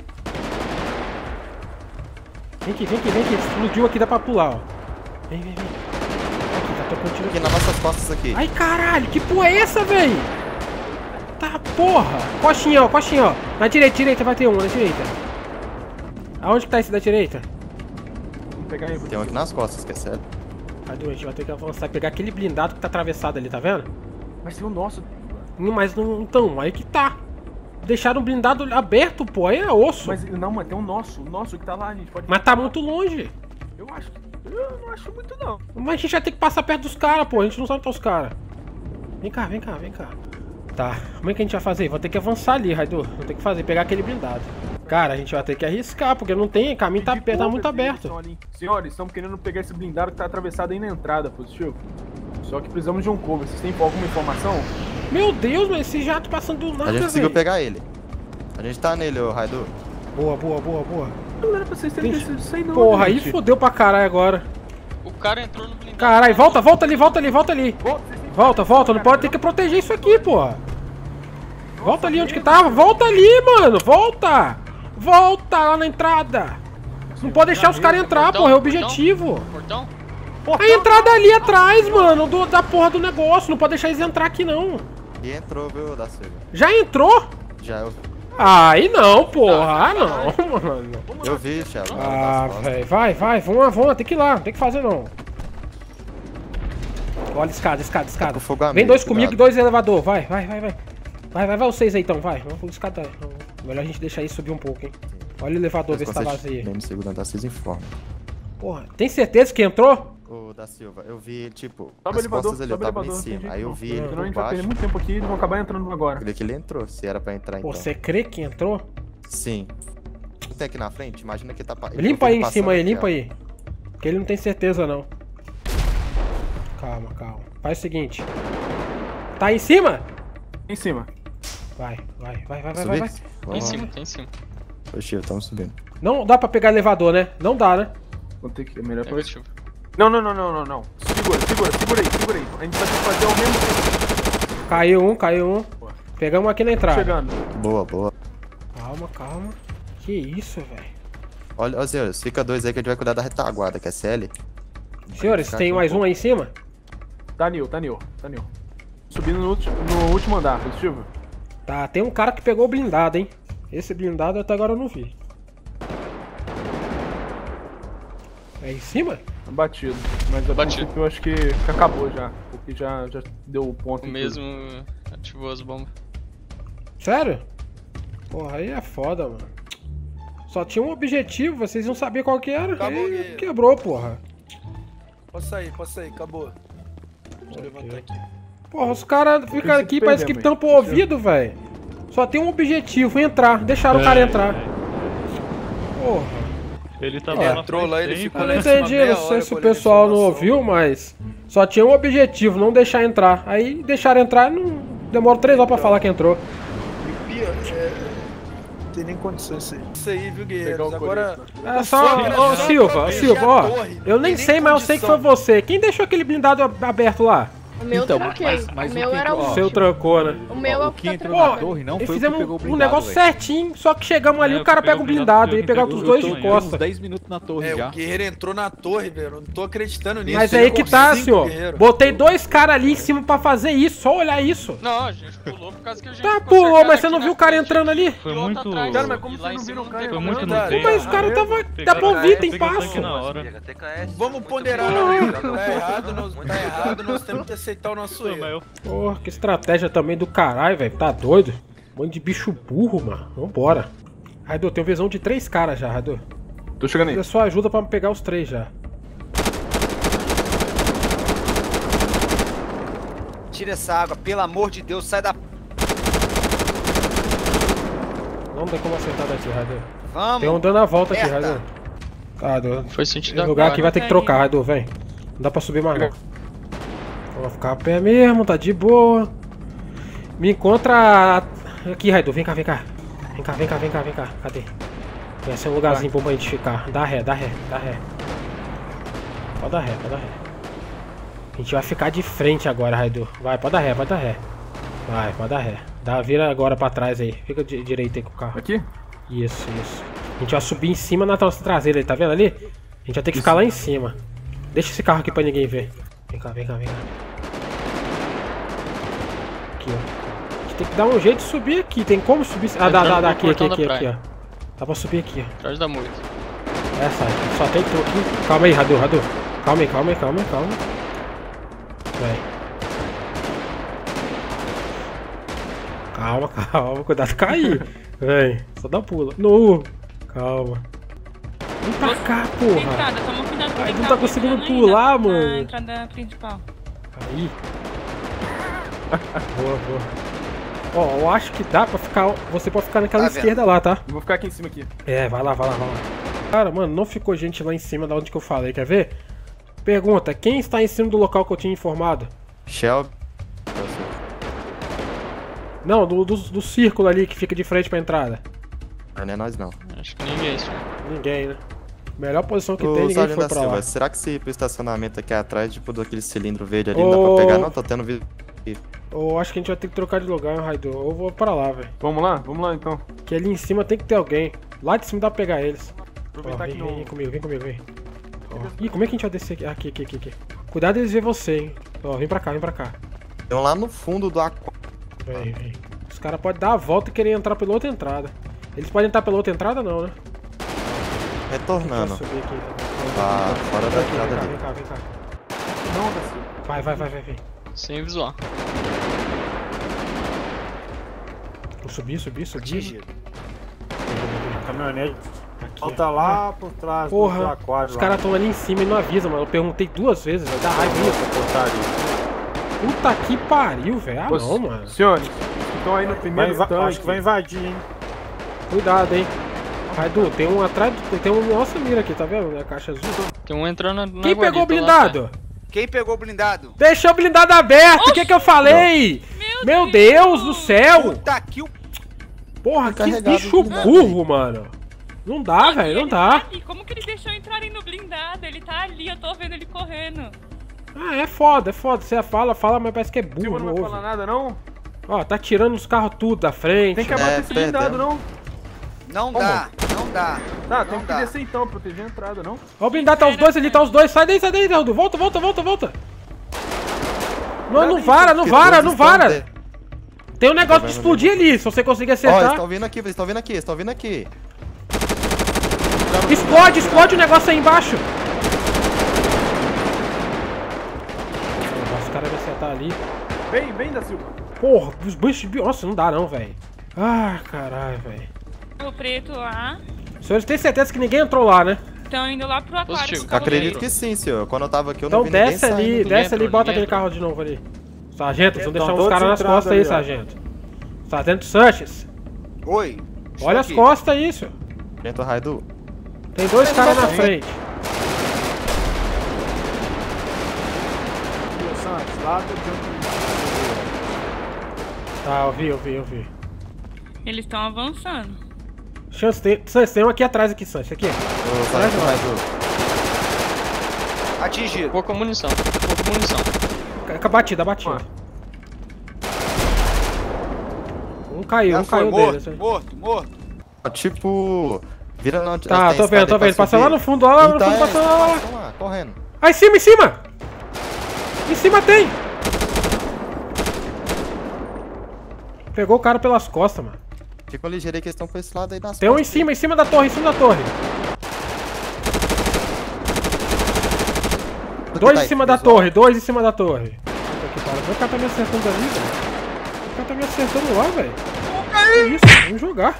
Vem aqui, vem aqui, vem aqui. Explodiu aqui, dá pra pular, ó. Vem, vem, vem. Aqui, tá tocando tiro aqui nas nossas costas aqui. Ai, caralho, que porra é essa, velho? Tá, porra. Coxinha, ó, coxinha, ó. Na direita, direita, vai ter um, na direita. Aonde que tá esse da direita? Vamos pegar aí. Tem um aqui nas costas, que é sério. Aí, a gente vai ter que avançar e pegar aquele blindado que tá atravessado ali, tá vendo? Vai ser o nosso. Mas não, então, aí que tá. Deixaram o blindado aberto, pô, aí é osso. Mas não, mas tem um nosso, o nosso que tá lá, a gente pode... Mas tá muito longe. Eu acho, eu não acho muito não. Mas a gente vai ter que passar perto dos caras, pô, a gente não sabe onde tá os caras. Vem cá, vem cá, vem cá. Tá, como é que a gente vai fazer? Vou ter que avançar ali, Raidu. Vou ter que fazer, pegar aquele blindado. Cara, a gente vai ter que arriscar, porque não tem, o caminho tá, tá muito aberto. Senhores, estamos querendo pegar esse blindado que tá atravessado aí na entrada, positivo. Só que precisamos de um cover. Vocês têm alguma informação? Meu Deus, mas esse jato passando do nada, A gente conseguiu véio. pegar ele. A gente tá nele, ô Raidu. Boa, boa, boa, boa. Não era pra vocês terem decidido isso aí não, Porra, gente. aí fodeu pra caralho agora. O cara entrou no blindado. Caralho, volta, volta ali, volta ali, volta ali. Volta, volta, não pode ter que proteger isso aqui, porra. Volta ali onde que tava, volta ali, mano, volta. Volta lá na entrada. Não pode deixar os caras entrar, porra, é o objetivo. Portão? A entrada ali atrás, mano, do, da porra do negócio. Não pode deixar eles entrar aqui, não. E entrou, viu, da Silva? Já entrou? Já, eu... Aí não, porra. Ah, não, mano. Eu vi, Thiago. Ah, velho. Vai, vai. Vamos lá, vamos lá. Tem que ir lá. Não tem que fazer, não. Olha, escada, escada, escada. Vem dois comigo e dois elevador. Vai, vai, vai, vai. Vai, vai, vai os seis aí, então. Vai. Vamos pro escada. Melhor a gente deixar isso subir um pouco, hein. Olha o elevador, ver se tá vazio. Mesmo segundo da Silva informa. Porra, tem certeza que entrou? Ô, da Silva, eu vi, tipo, Sobe as elevador, costas ali, eu sobe tava em elevador, cima. entendi. Aí eu vi ele Senão a gente por vai perder baixo. muito tempo aqui e eles vão acabar entrando agora. Eu queria que ele entrou, se era pra entrar, Pô, então. você crê que entrou? Sim. Tem aqui na frente? Imagina que tá... Limpa aí em cima aí, limpa aí. Porque ele não tem certeza, não. Calma, calma. Faz o seguinte. Tá em cima? Em cima. Vai, vai, vai, vai, vai, Subir? vai, vai. Tem em cima, tem em cima. Oxi, estamos subindo. Não dá pra pegar elevador, né? Não dá, né? Vou ter que... É melhor pra... Negativo. Não, não, não, não, não, não. Segura, segura, segura aí, segura aí. A gente vai ter que fazer ao mesmo tempo. Caiu um, caiu um. Pegamos aqui na entrada. Chegando. Boa, boa. Calma, calma. Que isso, velho. Olha, ó, senhores, fica dois aí que a gente vai cuidar da retaguarda, que é C L. Senhores, tem mais um aí em cima? Tá Nil, tá Nil, tá Nil. Subindo no, ulti- no último andar, positivo. Tá, tem um cara que pegou o blindado, hein? Esse blindado até agora eu não vi. É em cima? Batido. Mas a Batido. princípio eu acho que que acabou já. Porque já, já deu o ponto. O em mesmo ativou as bombas. Sério? Porra, aí é foda, mano. Só tinha um objetivo, vocês não sabiam qual que era. Acabou, Aí guerreiro. quebrou, porra. Pode sair, pode sair, acabou. Deixa eu levantar aqui. Porra, os caras ficam aqui, perder, parece que mãe. tampam o ouvido, velho. Só tem um objetivo, entrar. Deixaram o cara entrar. Porra. Ele tá Ele lá na entrou lá, ele frente, ficou Eu lá não em cima entendi, meia não sei hora se o colhendo pessoal não informação. ouviu, mas só tinha um objetivo, não deixar entrar. Aí deixaram entrar e não demora três horas pra falar que entrou. Pior, é... Não tem nem condições isso aí. Isso aí, viu, guerreiros? Pegar o Agora... É só, ô Silva, ô Silva, ó. Eu nem sei, mas eu sei que foi você. Quem deixou aquele blindado aberto lá? O meu Então, eu tranquei. mas- mas o o meu que era entrou- o O seu trancou, né? O meu é Ó, o o que que tá entrou Pô, na torre não e foi o que fizemos pegou o um blindado, negócio velho. certinho, só que chegamos ali, É, o cara eu pega peguei o o blindado blindado, e pegar eu os peguei dois o de blindado. Uns costa. dez minutos na torre É, já. o guerreiro entrou na torre, velho. Não tô acreditando nisso. Mas Ele aí que com tá, cinco senhor. guerreiros. Botei dois caras ali em cima pra fazer isso, só olhar isso. Não, a gente pulou por causa que a gente Tá, ficou pulou, cercado mas você aqui não na viu o cara frente entrando ali? Foi e outro muito- atrás. Cara, mas como E lá vocês em não cima viram o cara? Foi tem muito como. no Verdade. tempo. Mas o cara tava. Dá Pegaram- pra ouvir, tem peguei o tanque passo. na hora. Vamos ponderar, né? Tá errado, nós, tá errado, nós temos que aceitar o nosso Pô, mas erro. eu- Porra, que estratégia também do caralho, velho. Tá doido? Um monte de bicho burro, mano. Vambora. Raidu, tenho visão de três caras já, Raidu. Tô chegando aí. Precisa só ajuda pra me pegar os três já. Tira essa água, pelo amor de Deus, sai da... Não tem como acertar daqui, Raidu. Vamos! Tem um dando a volta aqui, Aperta. Raidu. Tá, Raidu. Foi sentido Esse lugar agora. aqui vai ter que trocar, Raidu, vem. Não dá pra subir mais não. Vou ficar a pé mesmo, tá de boa. Me encontra aqui, Raidu, vem cá, vem cá. Vem cá, vem cá, vem cá, vem cá. Cadê? Vai ser um lugarzinho bom pra gente ficar. Dá ré, dá ré, dá ré. Pode dar ré, pode dar ré. A gente vai ficar de frente agora, Raidu. Vai, pode dar ré, pode dar ré. Vai, pode dar ré. Dá, vira agora pra trás aí. Fica di direito aí com o carro. Aqui? Isso, isso. A gente vai subir em cima na nossa traseira aí, tá vendo ali? A gente vai ter que isso. ficar lá em cima. Deixa esse carro aqui pra ninguém ver. Vem cá, vem cá, vem cá. Aqui, ó. A gente tem que dar um jeito de subir aqui. Tem como subir? Ah, dá, dá, dá. Aqui, aqui, aqui, aqui, ó. Dá pra subir aqui, ó. Atrás da moita. Essa, só tem tu aqui. Calma aí, Radu, Radu. Calma aí, calma aí, calma aí, calma. Vai. Calma, calma, cuidado de cair. Vem, só dá pula. No, calma. Vem pra cá, porra. Entrada, toma cuidado com Ai, não tá conseguindo pular, na, mano. Na entrada principal. Aí. Boa, boa. Ó, eu acho que dá pra ficar. Você pode ficar naquela tá esquerda vendo? Lá, tá? Eu vou ficar aqui em cima aqui. É, vai lá, vai lá, vai lá. Cara, mano, não ficou gente lá em cima da onde que eu falei, quer ver? Pergunta, quem está em cima do local que eu tinha informado? Shelby. Não, do, do, do círculo ali que fica de frente pra entrada. Ah, não é nós não. Acho que ninguém, senhor. Ninguém, né? Melhor posição que Ô, tem, ninguém foi da pra Silva, lá. será que se pro estacionamento aqui atrás, tipo, daquele cilindro verde ali, Ô... não dá pra pegar não? Tô tendo vídeo aqui. Eu acho que a gente vai ter que trocar de lugar, Raido. Eu vou pra lá, velho. Vamos lá? Vamos lá, então. Que ali em cima tem que ter alguém. Lá de cima dá pra pegar eles. Aproveitar Ó, vem, que não... vem comigo, vem comigo, vem. Ó. Ih, como é que a gente vai descer aqui? Aqui, aqui, aqui, aqui. Cuidado deles ver você, hein. Ó, vem pra cá, vem pra cá. Tem um lá no fundo do aquário. Vem, vem. Os caras podem dar a volta e querer entrar pela outra entrada. Eles podem entrar pela outra entrada, não, né? Retornando. Subir aqui, então. Ah, fora da aqui, entrada ali. Vem cá, vem cá. Não, Daci. Vai, vai, vai, vai, vem. Sem visual. Vou subir, subir, subir. Caminhonete. Aqui, Volta ó. lá por trás Porra, do aquário. os caras estão ali em cima e não avisam, mano. Eu perguntei duas vezes, vai dar raiva isso. Puta que pariu, velho. Ah, Ô, não, mano. Senhores, estão aí no primeiro Vai, tanque. acho que vai invadir, hein. Cuidado, hein. Raidu, tem um atrás, tem um nossa mira aqui, tá vendo? Na caixa azul. Tem um entrando na Quem pegou o blindado? Quem pegou o blindado? Deixou o blindado aberto, o que que eu falei? Meu, Meu Deus, Deus do céu. Puta que o... Porra, que bicho burro, mano. Não dá, velho, não dá. Tá, como que ele deixou entrarem no blindado? Ele tá ali, eu tô vendo ele correndo. Ah, é foda, é foda. Você fala, fala, mas parece que é burro, não vai falar nada, não? Ó, tá tirando os carros tudo da frente. Tem que abater esse blindado, não? Não dá, não dá. Tá, tem que descer então, proteger a entrada, não? Ó o blindado, tá os dois ali, tá os dois. Sai daí, sai daí, Raidu. Volta, volta, volta, volta. Não, não vara, não vara, não vara. Tem um negócio de explodir ali, se você conseguir acertar. Ó, eles estão vindo aqui, eles estão vindo aqui, eles estão vindo aqui. Explode, explode o negócio aí embaixo. Os caras vão acertar ali. Vem, vem da Silva. Porra, os bichos. Nossa, não dá não, velho. Ah, caralho, velho. O preto lá. Os senhores têm certeza que ninguém entrou lá, né? Estão indo lá pro aquário. Acredito que sim, senhor. Quando eu tava aqui, eu então não vi ninguém desce ali, saindo. desce ali e bota aquele carro de novo ali. Sargento, vão deixar uns caras nas costas aí, sargento. Sargento Sanches. Oi. Olha as costas aí, senhor. Sargento Raidu. Tem dois caras na frente. Tá, eu vi, eu vi, eu vi. Eles estão avançando. Chance, tem, Sanches, tem um aqui atrás aqui, Sanches, aqui. Ô, Sargento Raidu. Atingido. Pouca munição, pouca munição. Com a batida, batida. Um caiu, Já um foi, caiu morto, deles. Aí. Morto, morto. Tipo... Vira na... Tá, tô vendo, tô vendo. Passou lá no fundo, lá, lá no então fundo, é, passou lá, lá. lá, correndo. Ah, em cima, em cima! Em cima tem! Pegou o cara pelas costas, mano. Fica ligeiro aí que eles estão pra esse lado aí nas Tem um em cima, em cima da torre, em cima da torre. Dois em cima da torre, dois em cima da torre. O cara tá me acertando ali, velho. O cara tá me acertando lá, velho. Que isso, vamos jogar.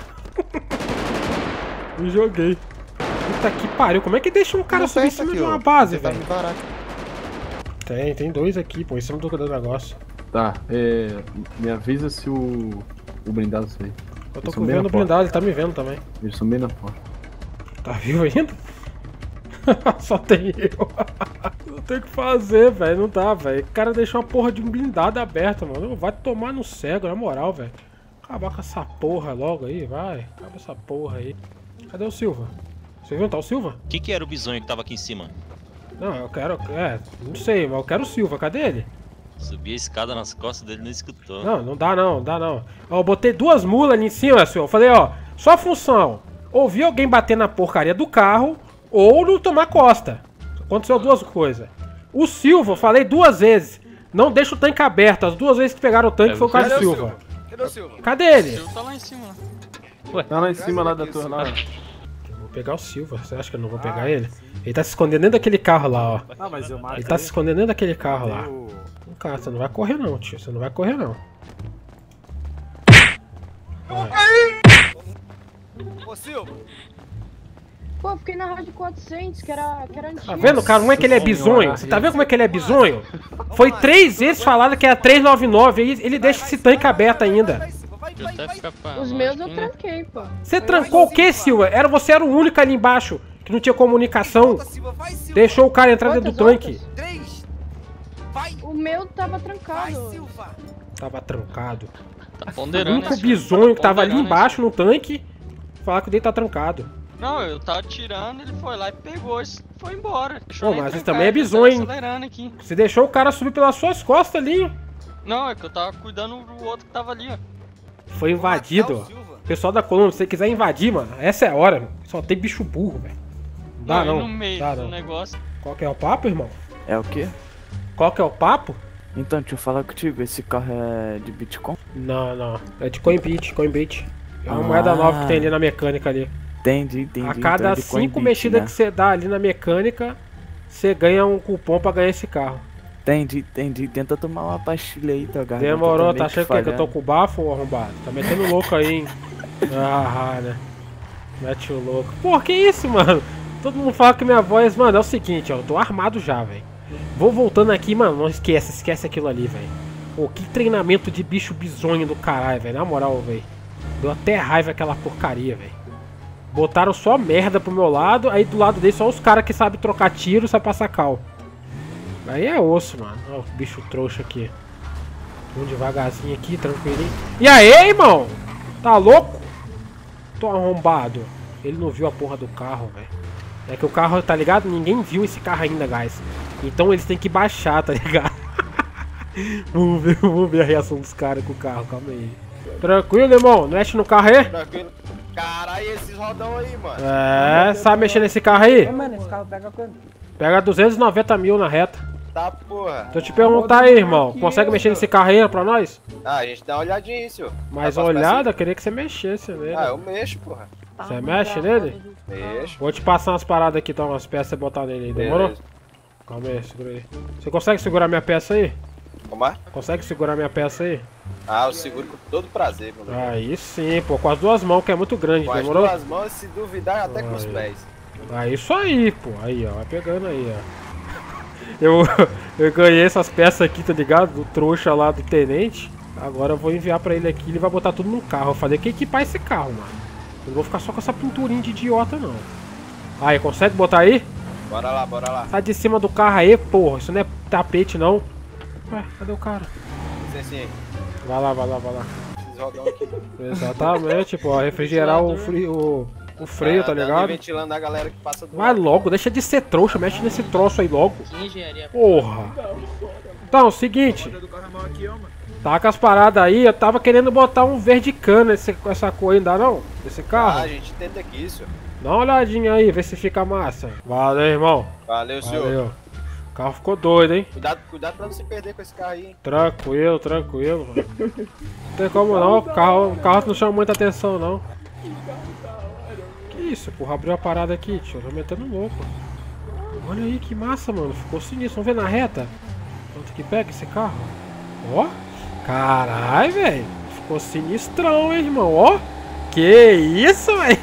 Me joguei. Puta que pariu, como é que deixa um cara subir em cima de uma base, velho? Tem, tem dois aqui, pô, em cima do negócio. Tá, é... me avisa se o... o blindado sai. Eu tô com vendo o blindado, ele tá me vendo também. Eles são bem na porta. Tá vivo ainda? Só tem eu. Não tem o que fazer, velho. Não dá, velho. O cara deixou uma porra de um blindado aberto, mano. Vai tomar no cego, na moral, velho. Acabar com essa porra logo aí, vai. Acaba essa porra aí. Cadê o Silva? Você viu? Tá o Silva? O que que era o bisonho que tava aqui em cima? Não, eu quero... É, não sei, mas eu quero o Silva. Cadê ele? Subi a escada nas costas dele e não escutou. Não, não dá não, não dá não. Ó, eu botei duas mulas ali em cima, senhor. Eu falei, ó, só função. Ouvir alguém bater na porcaria do carro ou não tomar costa. Aconteceu duas coisas. O Silva, eu falei duas vezes. Não deixa o tanque aberto. As duas vezes que pegaram o tanque foi o cara do Silva. Cadê o Silva? Cadê ele? O Silva tá lá em cima. Ué, tá lá em cima lá da torre lá. Vou pegar o Silva. Você acha que eu não vou pegar ah, ele? Ele tá se escondendo dentro daquele carro lá, ó. Ah, mas eu mato ele tá ele. se escondendo dentro daquele carro lá. Não, cara, você não vai correr não, tio. Você não vai correr não. Ô, Silva. Pô, eu fiquei na rádio quatrocentos, que era, que era antigo. Tá vendo, cara? Como é que ele é bizonho? Você tá vendo como é que ele é bizonho? Foi três vezes falado que era trezentos e noventa e nove. Aí ele deixa esse tanque aberto ainda. Os meus eu tranquei, pô. Você trancou o que, Silva? Era, você era o único ali embaixo que não tinha comunicação. Deixou o cara entrar dentro do tanque. O meu tava trancado. Tava trancado. Tá O ponderando. único bizonho que tava ali embaixo no tanque falar que o dele tá trancado. Não, eu tava tirando, ele foi lá e pegou e foi embora. Pô, mas isso também é bizonho, hein? Aqui. Você deixou o cara subir pelas suas costas ali. Não, é que eu tava cuidando do outro que tava ali, ó. Foi invadido, ó. Pessoal da Colômbia, se você quiser invadir, mano, essa é a hora. Só tem bicho burro, velho. Não dá não. No meio dá, do não. negócio. Qual que é o papo, irmão? É o quê? Qual que é o papo? Então, deixa eu falar contigo, esse carro é de Bitcoin? Não, não. É de Coinbit, Coinbit. É uma ah, moeda nova que tem ali na mecânica ali. Entendi, entendi. A cada então é cinco mexidas né? que você dá ali na mecânica, você ganha um cupom pra ganhar esse carro. Entendi, entendi. Tenta tomar uma pastilha aí, tá, garganta. Demorou, tá achando que, que eu tô com bafo ou arrombado? Tá metendo louco aí, hein? Ah, né? Mete o louco. Pô, que isso, mano? Todo mundo fala que minha voz... Mano, é o seguinte, ó. Eu tô armado já, velho. Vou voltando aqui, mano. Não esquece, esquece aquilo ali, velho. Pô, que treinamento de bicho bizonho do caralho, velho. Na moral, velho. Deu até raiva aquela porcaria, velho. Botaram só merda pro meu lado. Aí do lado dele só os caras que sabem trocar tiro e sabem passar cal. Aí é osso, mano. Olha o bicho trouxa aqui. Vamos devagarzinho aqui, tranquilinho. E aí, irmão? Tá louco? Tô arrombado. Ele não viu a porra do carro, velho. É que o carro, tá ligado? Ninguém viu esse carro ainda, guys. Então eles têm que baixar, tá ligado? vamos, ver, vamos ver a reação dos caras com o carro, calma aí. Tranquilo, irmão? Não mexe no carro aí? Tranquilo. Caralho, esses rodão aí, mano. É, sabe mexer nesse carro aí? Ô, mano, esse carro pega quanto? Pega duzentos e noventa mil na reta. Tá, porra. Deixa eu te perguntar aí, irmão. Consegue mexer nesse carro aí pra nós? Ah, a gente dá uma olhadinha aí, senhor. Mas olhada, eu queria que você mexesse nele. Ah, eu mexo, porra. Você mexe nele? Mexo. Vou te passar umas paradas aqui, então, umas peças e botar nele aí, demorou? Beleza. Calma aí, segura aí. Você consegue segurar minha peça aí? Como é? Consegue segurar minha peça aí? Ah, eu seguro com todo prazer, meu amigo. Aí sim, pô, com as duas mãos, que é muito grande, com demorou? Com as duas mãos, se duvidar, até aí. Com os pés. Ah, isso aí, pô. Aí, ó, vai pegando aí, ó. Eu, eu ganhei essas peças aqui, tá ligado? Do trouxa lá do tenente. Agora eu vou enviar pra ele aqui, ele vai botar tudo no carro. Eu falei que equipar esse carro, mano. Eu não vou ficar só com essa pinturinha de idiota, não. Aí, consegue botar aí? Bora lá, bora lá. Sai de cima do carro aí, porra. Isso não é tapete, não. Ué, cadê o cara? Sim, sim. Vai lá, vai lá, vai lá. Esses rodão aqui. Exatamente, pô. Refrigerar o frio... O... O freio, tá ligado? Ventilando a galera que passa do Vai lado. Logo, deixa de ser trouxa, mexe nesse troço aí logo. Porra. Então, seguinte. Tá com as paradas aí, eu tava querendo botar um verde cana com essa cor ainda não? Desse carro. Ah, a gente tenta aqui, senhor. Dá uma olhadinha aí, vê se fica massa. Valeu, irmão. Valeu, senhor. Valeu. O carro ficou doido, hein? Cuidado, cuidado pra não se perder com esse carro aí, hein? Tranquilo, tranquilo. Mano. Não tem como não, o carro, o carro não chama muita atenção não. Que isso, porra, abriu a parada aqui, tio, tô metendo louco. Olha aí que massa, mano, ficou sinistro, vamos ver na reta. Quanto que pega esse carro? Ó, caralho, velho, ficou sinistrão, hein, irmão, ó. Que isso, velho.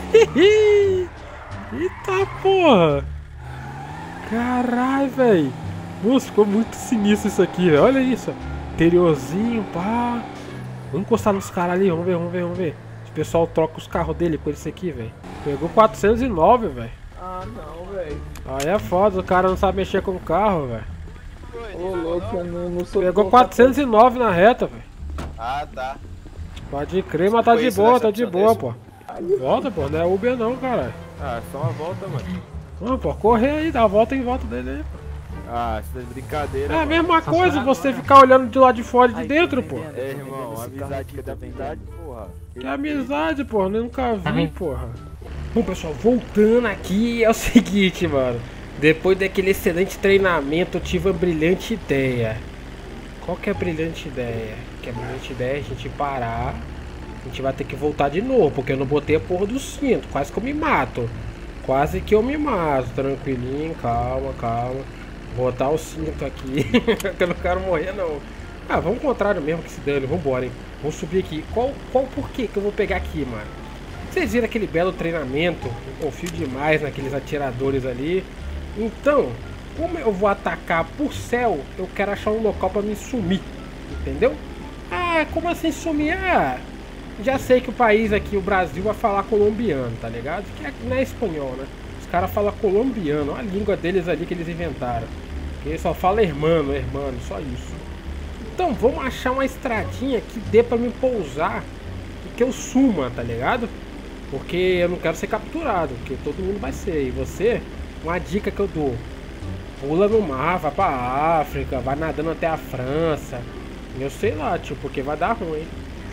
Eita porra. Caralho, velho. Nossa, ficou muito sinistro isso aqui, velho, olha isso. Interiorzinho, pá. Vamos encostar nos caras ali, vamos ver, vamos ver, vamos ver. O pessoal troca os carros dele com esse aqui, velho. Pegou quatrocentos e nove, velho. Ah, não, velho. Aí é foda, o cara não sabe mexer com o carro, velho. Ô, louco, eu não, não sou... Pegou quatrocentos e nove na reta, velho. Ah, tá. Pode crer, mas tá de boa, tá de boa, pô. Volta, pô, não é Uber não, caralho. Ah, só uma volta, mano. Não, pô, correr aí, dá a volta em volta dele aí, pô. Ah, você tá de brincadeira. É a mano. mesma Só coisa só você agora. ficar olhando de lá de fora e de dentro, pô. É, irmão, amizade, cadê a amizade, porra? Que amizade, porra, eu nunca vi, porra. Bom, pessoal, voltando aqui, é o seguinte, mano. Depois daquele excelente treinamento, eu tive uma brilhante ideia. Qual que é a brilhante ideia? Que a brilhante ideia é a gente parar. A gente vai ter que voltar de novo, porque eu não botei a porra do cinto. Quase que eu me mato. Quase que eu me mato. Tranquilinho, calma, calma. Vou botar o cinto aqui. Que eu não quero morrer, não. Ah, vamos ao contrário mesmo que se dane. Vambora, hein. Vamos subir aqui. Qual, qual porquê que eu vou pegar aqui, mano? Vocês viram aquele belo treinamento? Eu confio demais naqueles atiradores ali. Então, como eu vou atacar por céu, eu quero achar um local pra me sumir. Entendeu? Ah, como assim sumir? Ah, já sei que o país aqui, o Brasil, vai falar colombiano, tá ligado? Que não é espanhol, né? Os caras falam colombiano, a língua deles ali que eles inventaram. Eles só falam hermano, hermano, só isso. Então, vamos achar uma estradinha que dê pra me pousar e que eu suma, tá ligado? Porque eu não quero ser capturado, porque todo mundo vai ser. E você, uma dica que eu dou: pula no mar, vai pra África, vai nadando até a França. Eu sei lá, tio, porque vai dar ruim.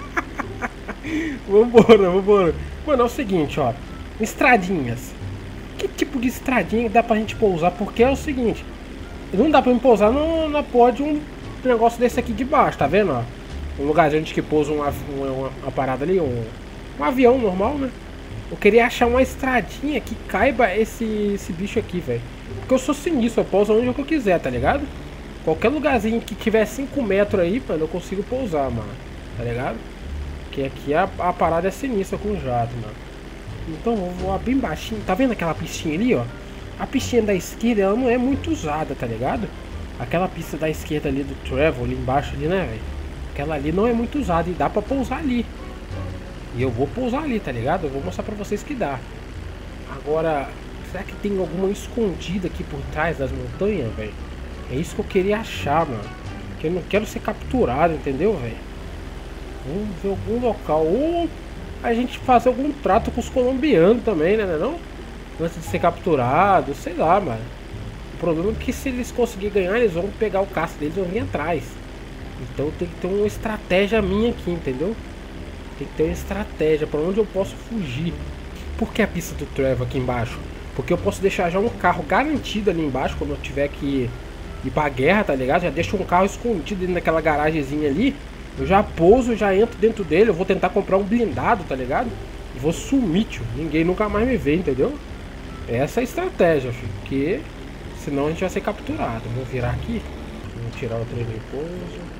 Vambora, vambora. Mano, é o seguinte, ó. Estradinhas. Que tipo de estradinha dá pra gente pousar? Porque é o seguinte: não dá pra me pousar no, na porra de um negócio desse aqui de baixo, tá vendo, ó? Um lugar onde que pousa uma, uma, uma parada ali, um, um avião normal, né? Eu queria achar uma estradinha que caiba esse, esse bicho aqui, velho. Porque eu sou sinistro, eu pouso onde eu quiser, tá ligado? Qualquer lugarzinho que tiver cinco metros aí, mano, eu consigo pousar, mano. Tá ligado? Porque aqui a, a parada é sinistra com o jato, mano. Então eu vou bem baixinho. Tá vendo aquela pistinha ali, ó? A pistinha da esquerda, ela não é muito usada, tá ligado? Aquela pista da esquerda ali do Trevor, ali embaixo ali, né, velho? Aquela ali não é muito usada e dá pra pousar ali. E eu vou pousar ali, tá ligado? Eu vou mostrar pra vocês que dá. Agora, será que tem alguma escondida aqui por trás das montanhas, velho? É isso que eu queria achar, mano. Que eu não quero ser capturado, entendeu, velho? Vamos ver algum local. Ou a gente fazer algum trato com os colombianos também, né? Não? Antes de ser capturado, sei lá, mano. O problema é que se eles conseguirem ganhar, eles vão pegar o caça deles e vão vir atrás. Então tem que ter uma estratégia minha aqui, entendeu? Tem que ter uma estratégia para onde eu posso fugir. Por que a pista do Trevor aqui embaixo? Porque eu posso deixar já um carro garantido ali embaixo quando eu tiver que ir pra guerra, tá ligado? Já deixo um carro escondido dentro daquela garagemzinha ali. Eu já pouso, já entro dentro dele. Eu vou tentar comprar um blindado, tá ligado? E vou sumir, tio. Ninguém nunca mais me vê, entendeu? Essa é a estratégia, filho. Porque senão a gente vai ser capturado. Vou virar aqui. Vou tirar o trem de pouso.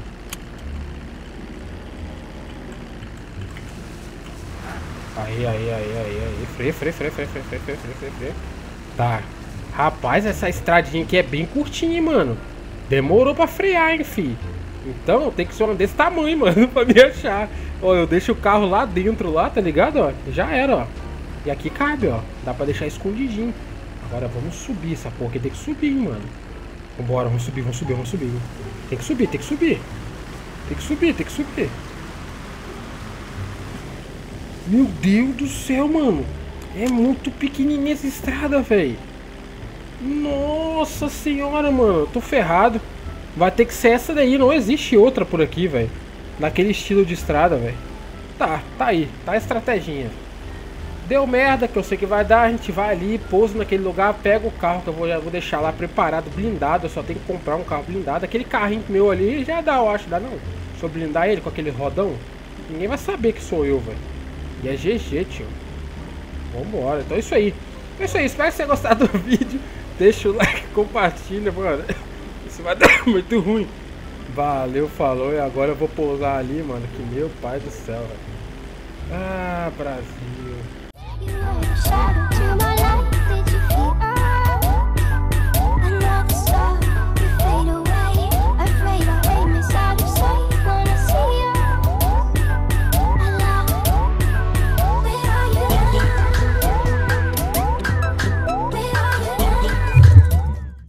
Aí, aí, aí, aí, aí. Freio, freio, freio, freio, freio, freio, freio, freio, freio, freio. Tá. Rapaz, essa estradinha aqui é bem curtinha, hein, mano. Demorou pra frear, hein, fi. Então tem que ser uma desse tamanho, mano, pra me achar. Ó, eu deixo o carro lá dentro, lá, tá ligado, ó? Já era, ó. E aqui cabe, ó. Dá pra deixar escondidinho. Agora vamos subir essa porra aqui. Tem que subir, hein, mano. Vambora, vamos subir, vamos subir, vamos subir. Tem que subir, tem que subir. Tem que subir, tem que subir. Meu Deus do céu, mano. É muito pequenininha essa estrada, velho. Nossa senhora, mano. Eu tô ferrado. Vai ter que ser essa daí. Não existe outra por aqui, velho. Naquele estilo de estrada, velho. Tá, tá aí. Tá a estratégia. Deu merda, que eu sei que vai dar. A gente vai ali, pousa naquele lugar, pega o carro que eu vou, já vou deixar lá preparado, blindado. Eu só tenho que comprar um carro blindado. Aquele carrinho meu ali já dá, eu acho. Dá não? Se eu blindar ele com aquele rodão, ninguém vai saber que sou eu, velho. E é G G, tio. Vambora. Então é isso aí. É isso aí. Espero que você tenha gostado do vídeo. Deixa o like, compartilha, mano. Isso vai dar muito ruim. Valeu, falou. E agora eu vou pousar ali, mano. Que meu pai do céu, velho. Ah, Brasil.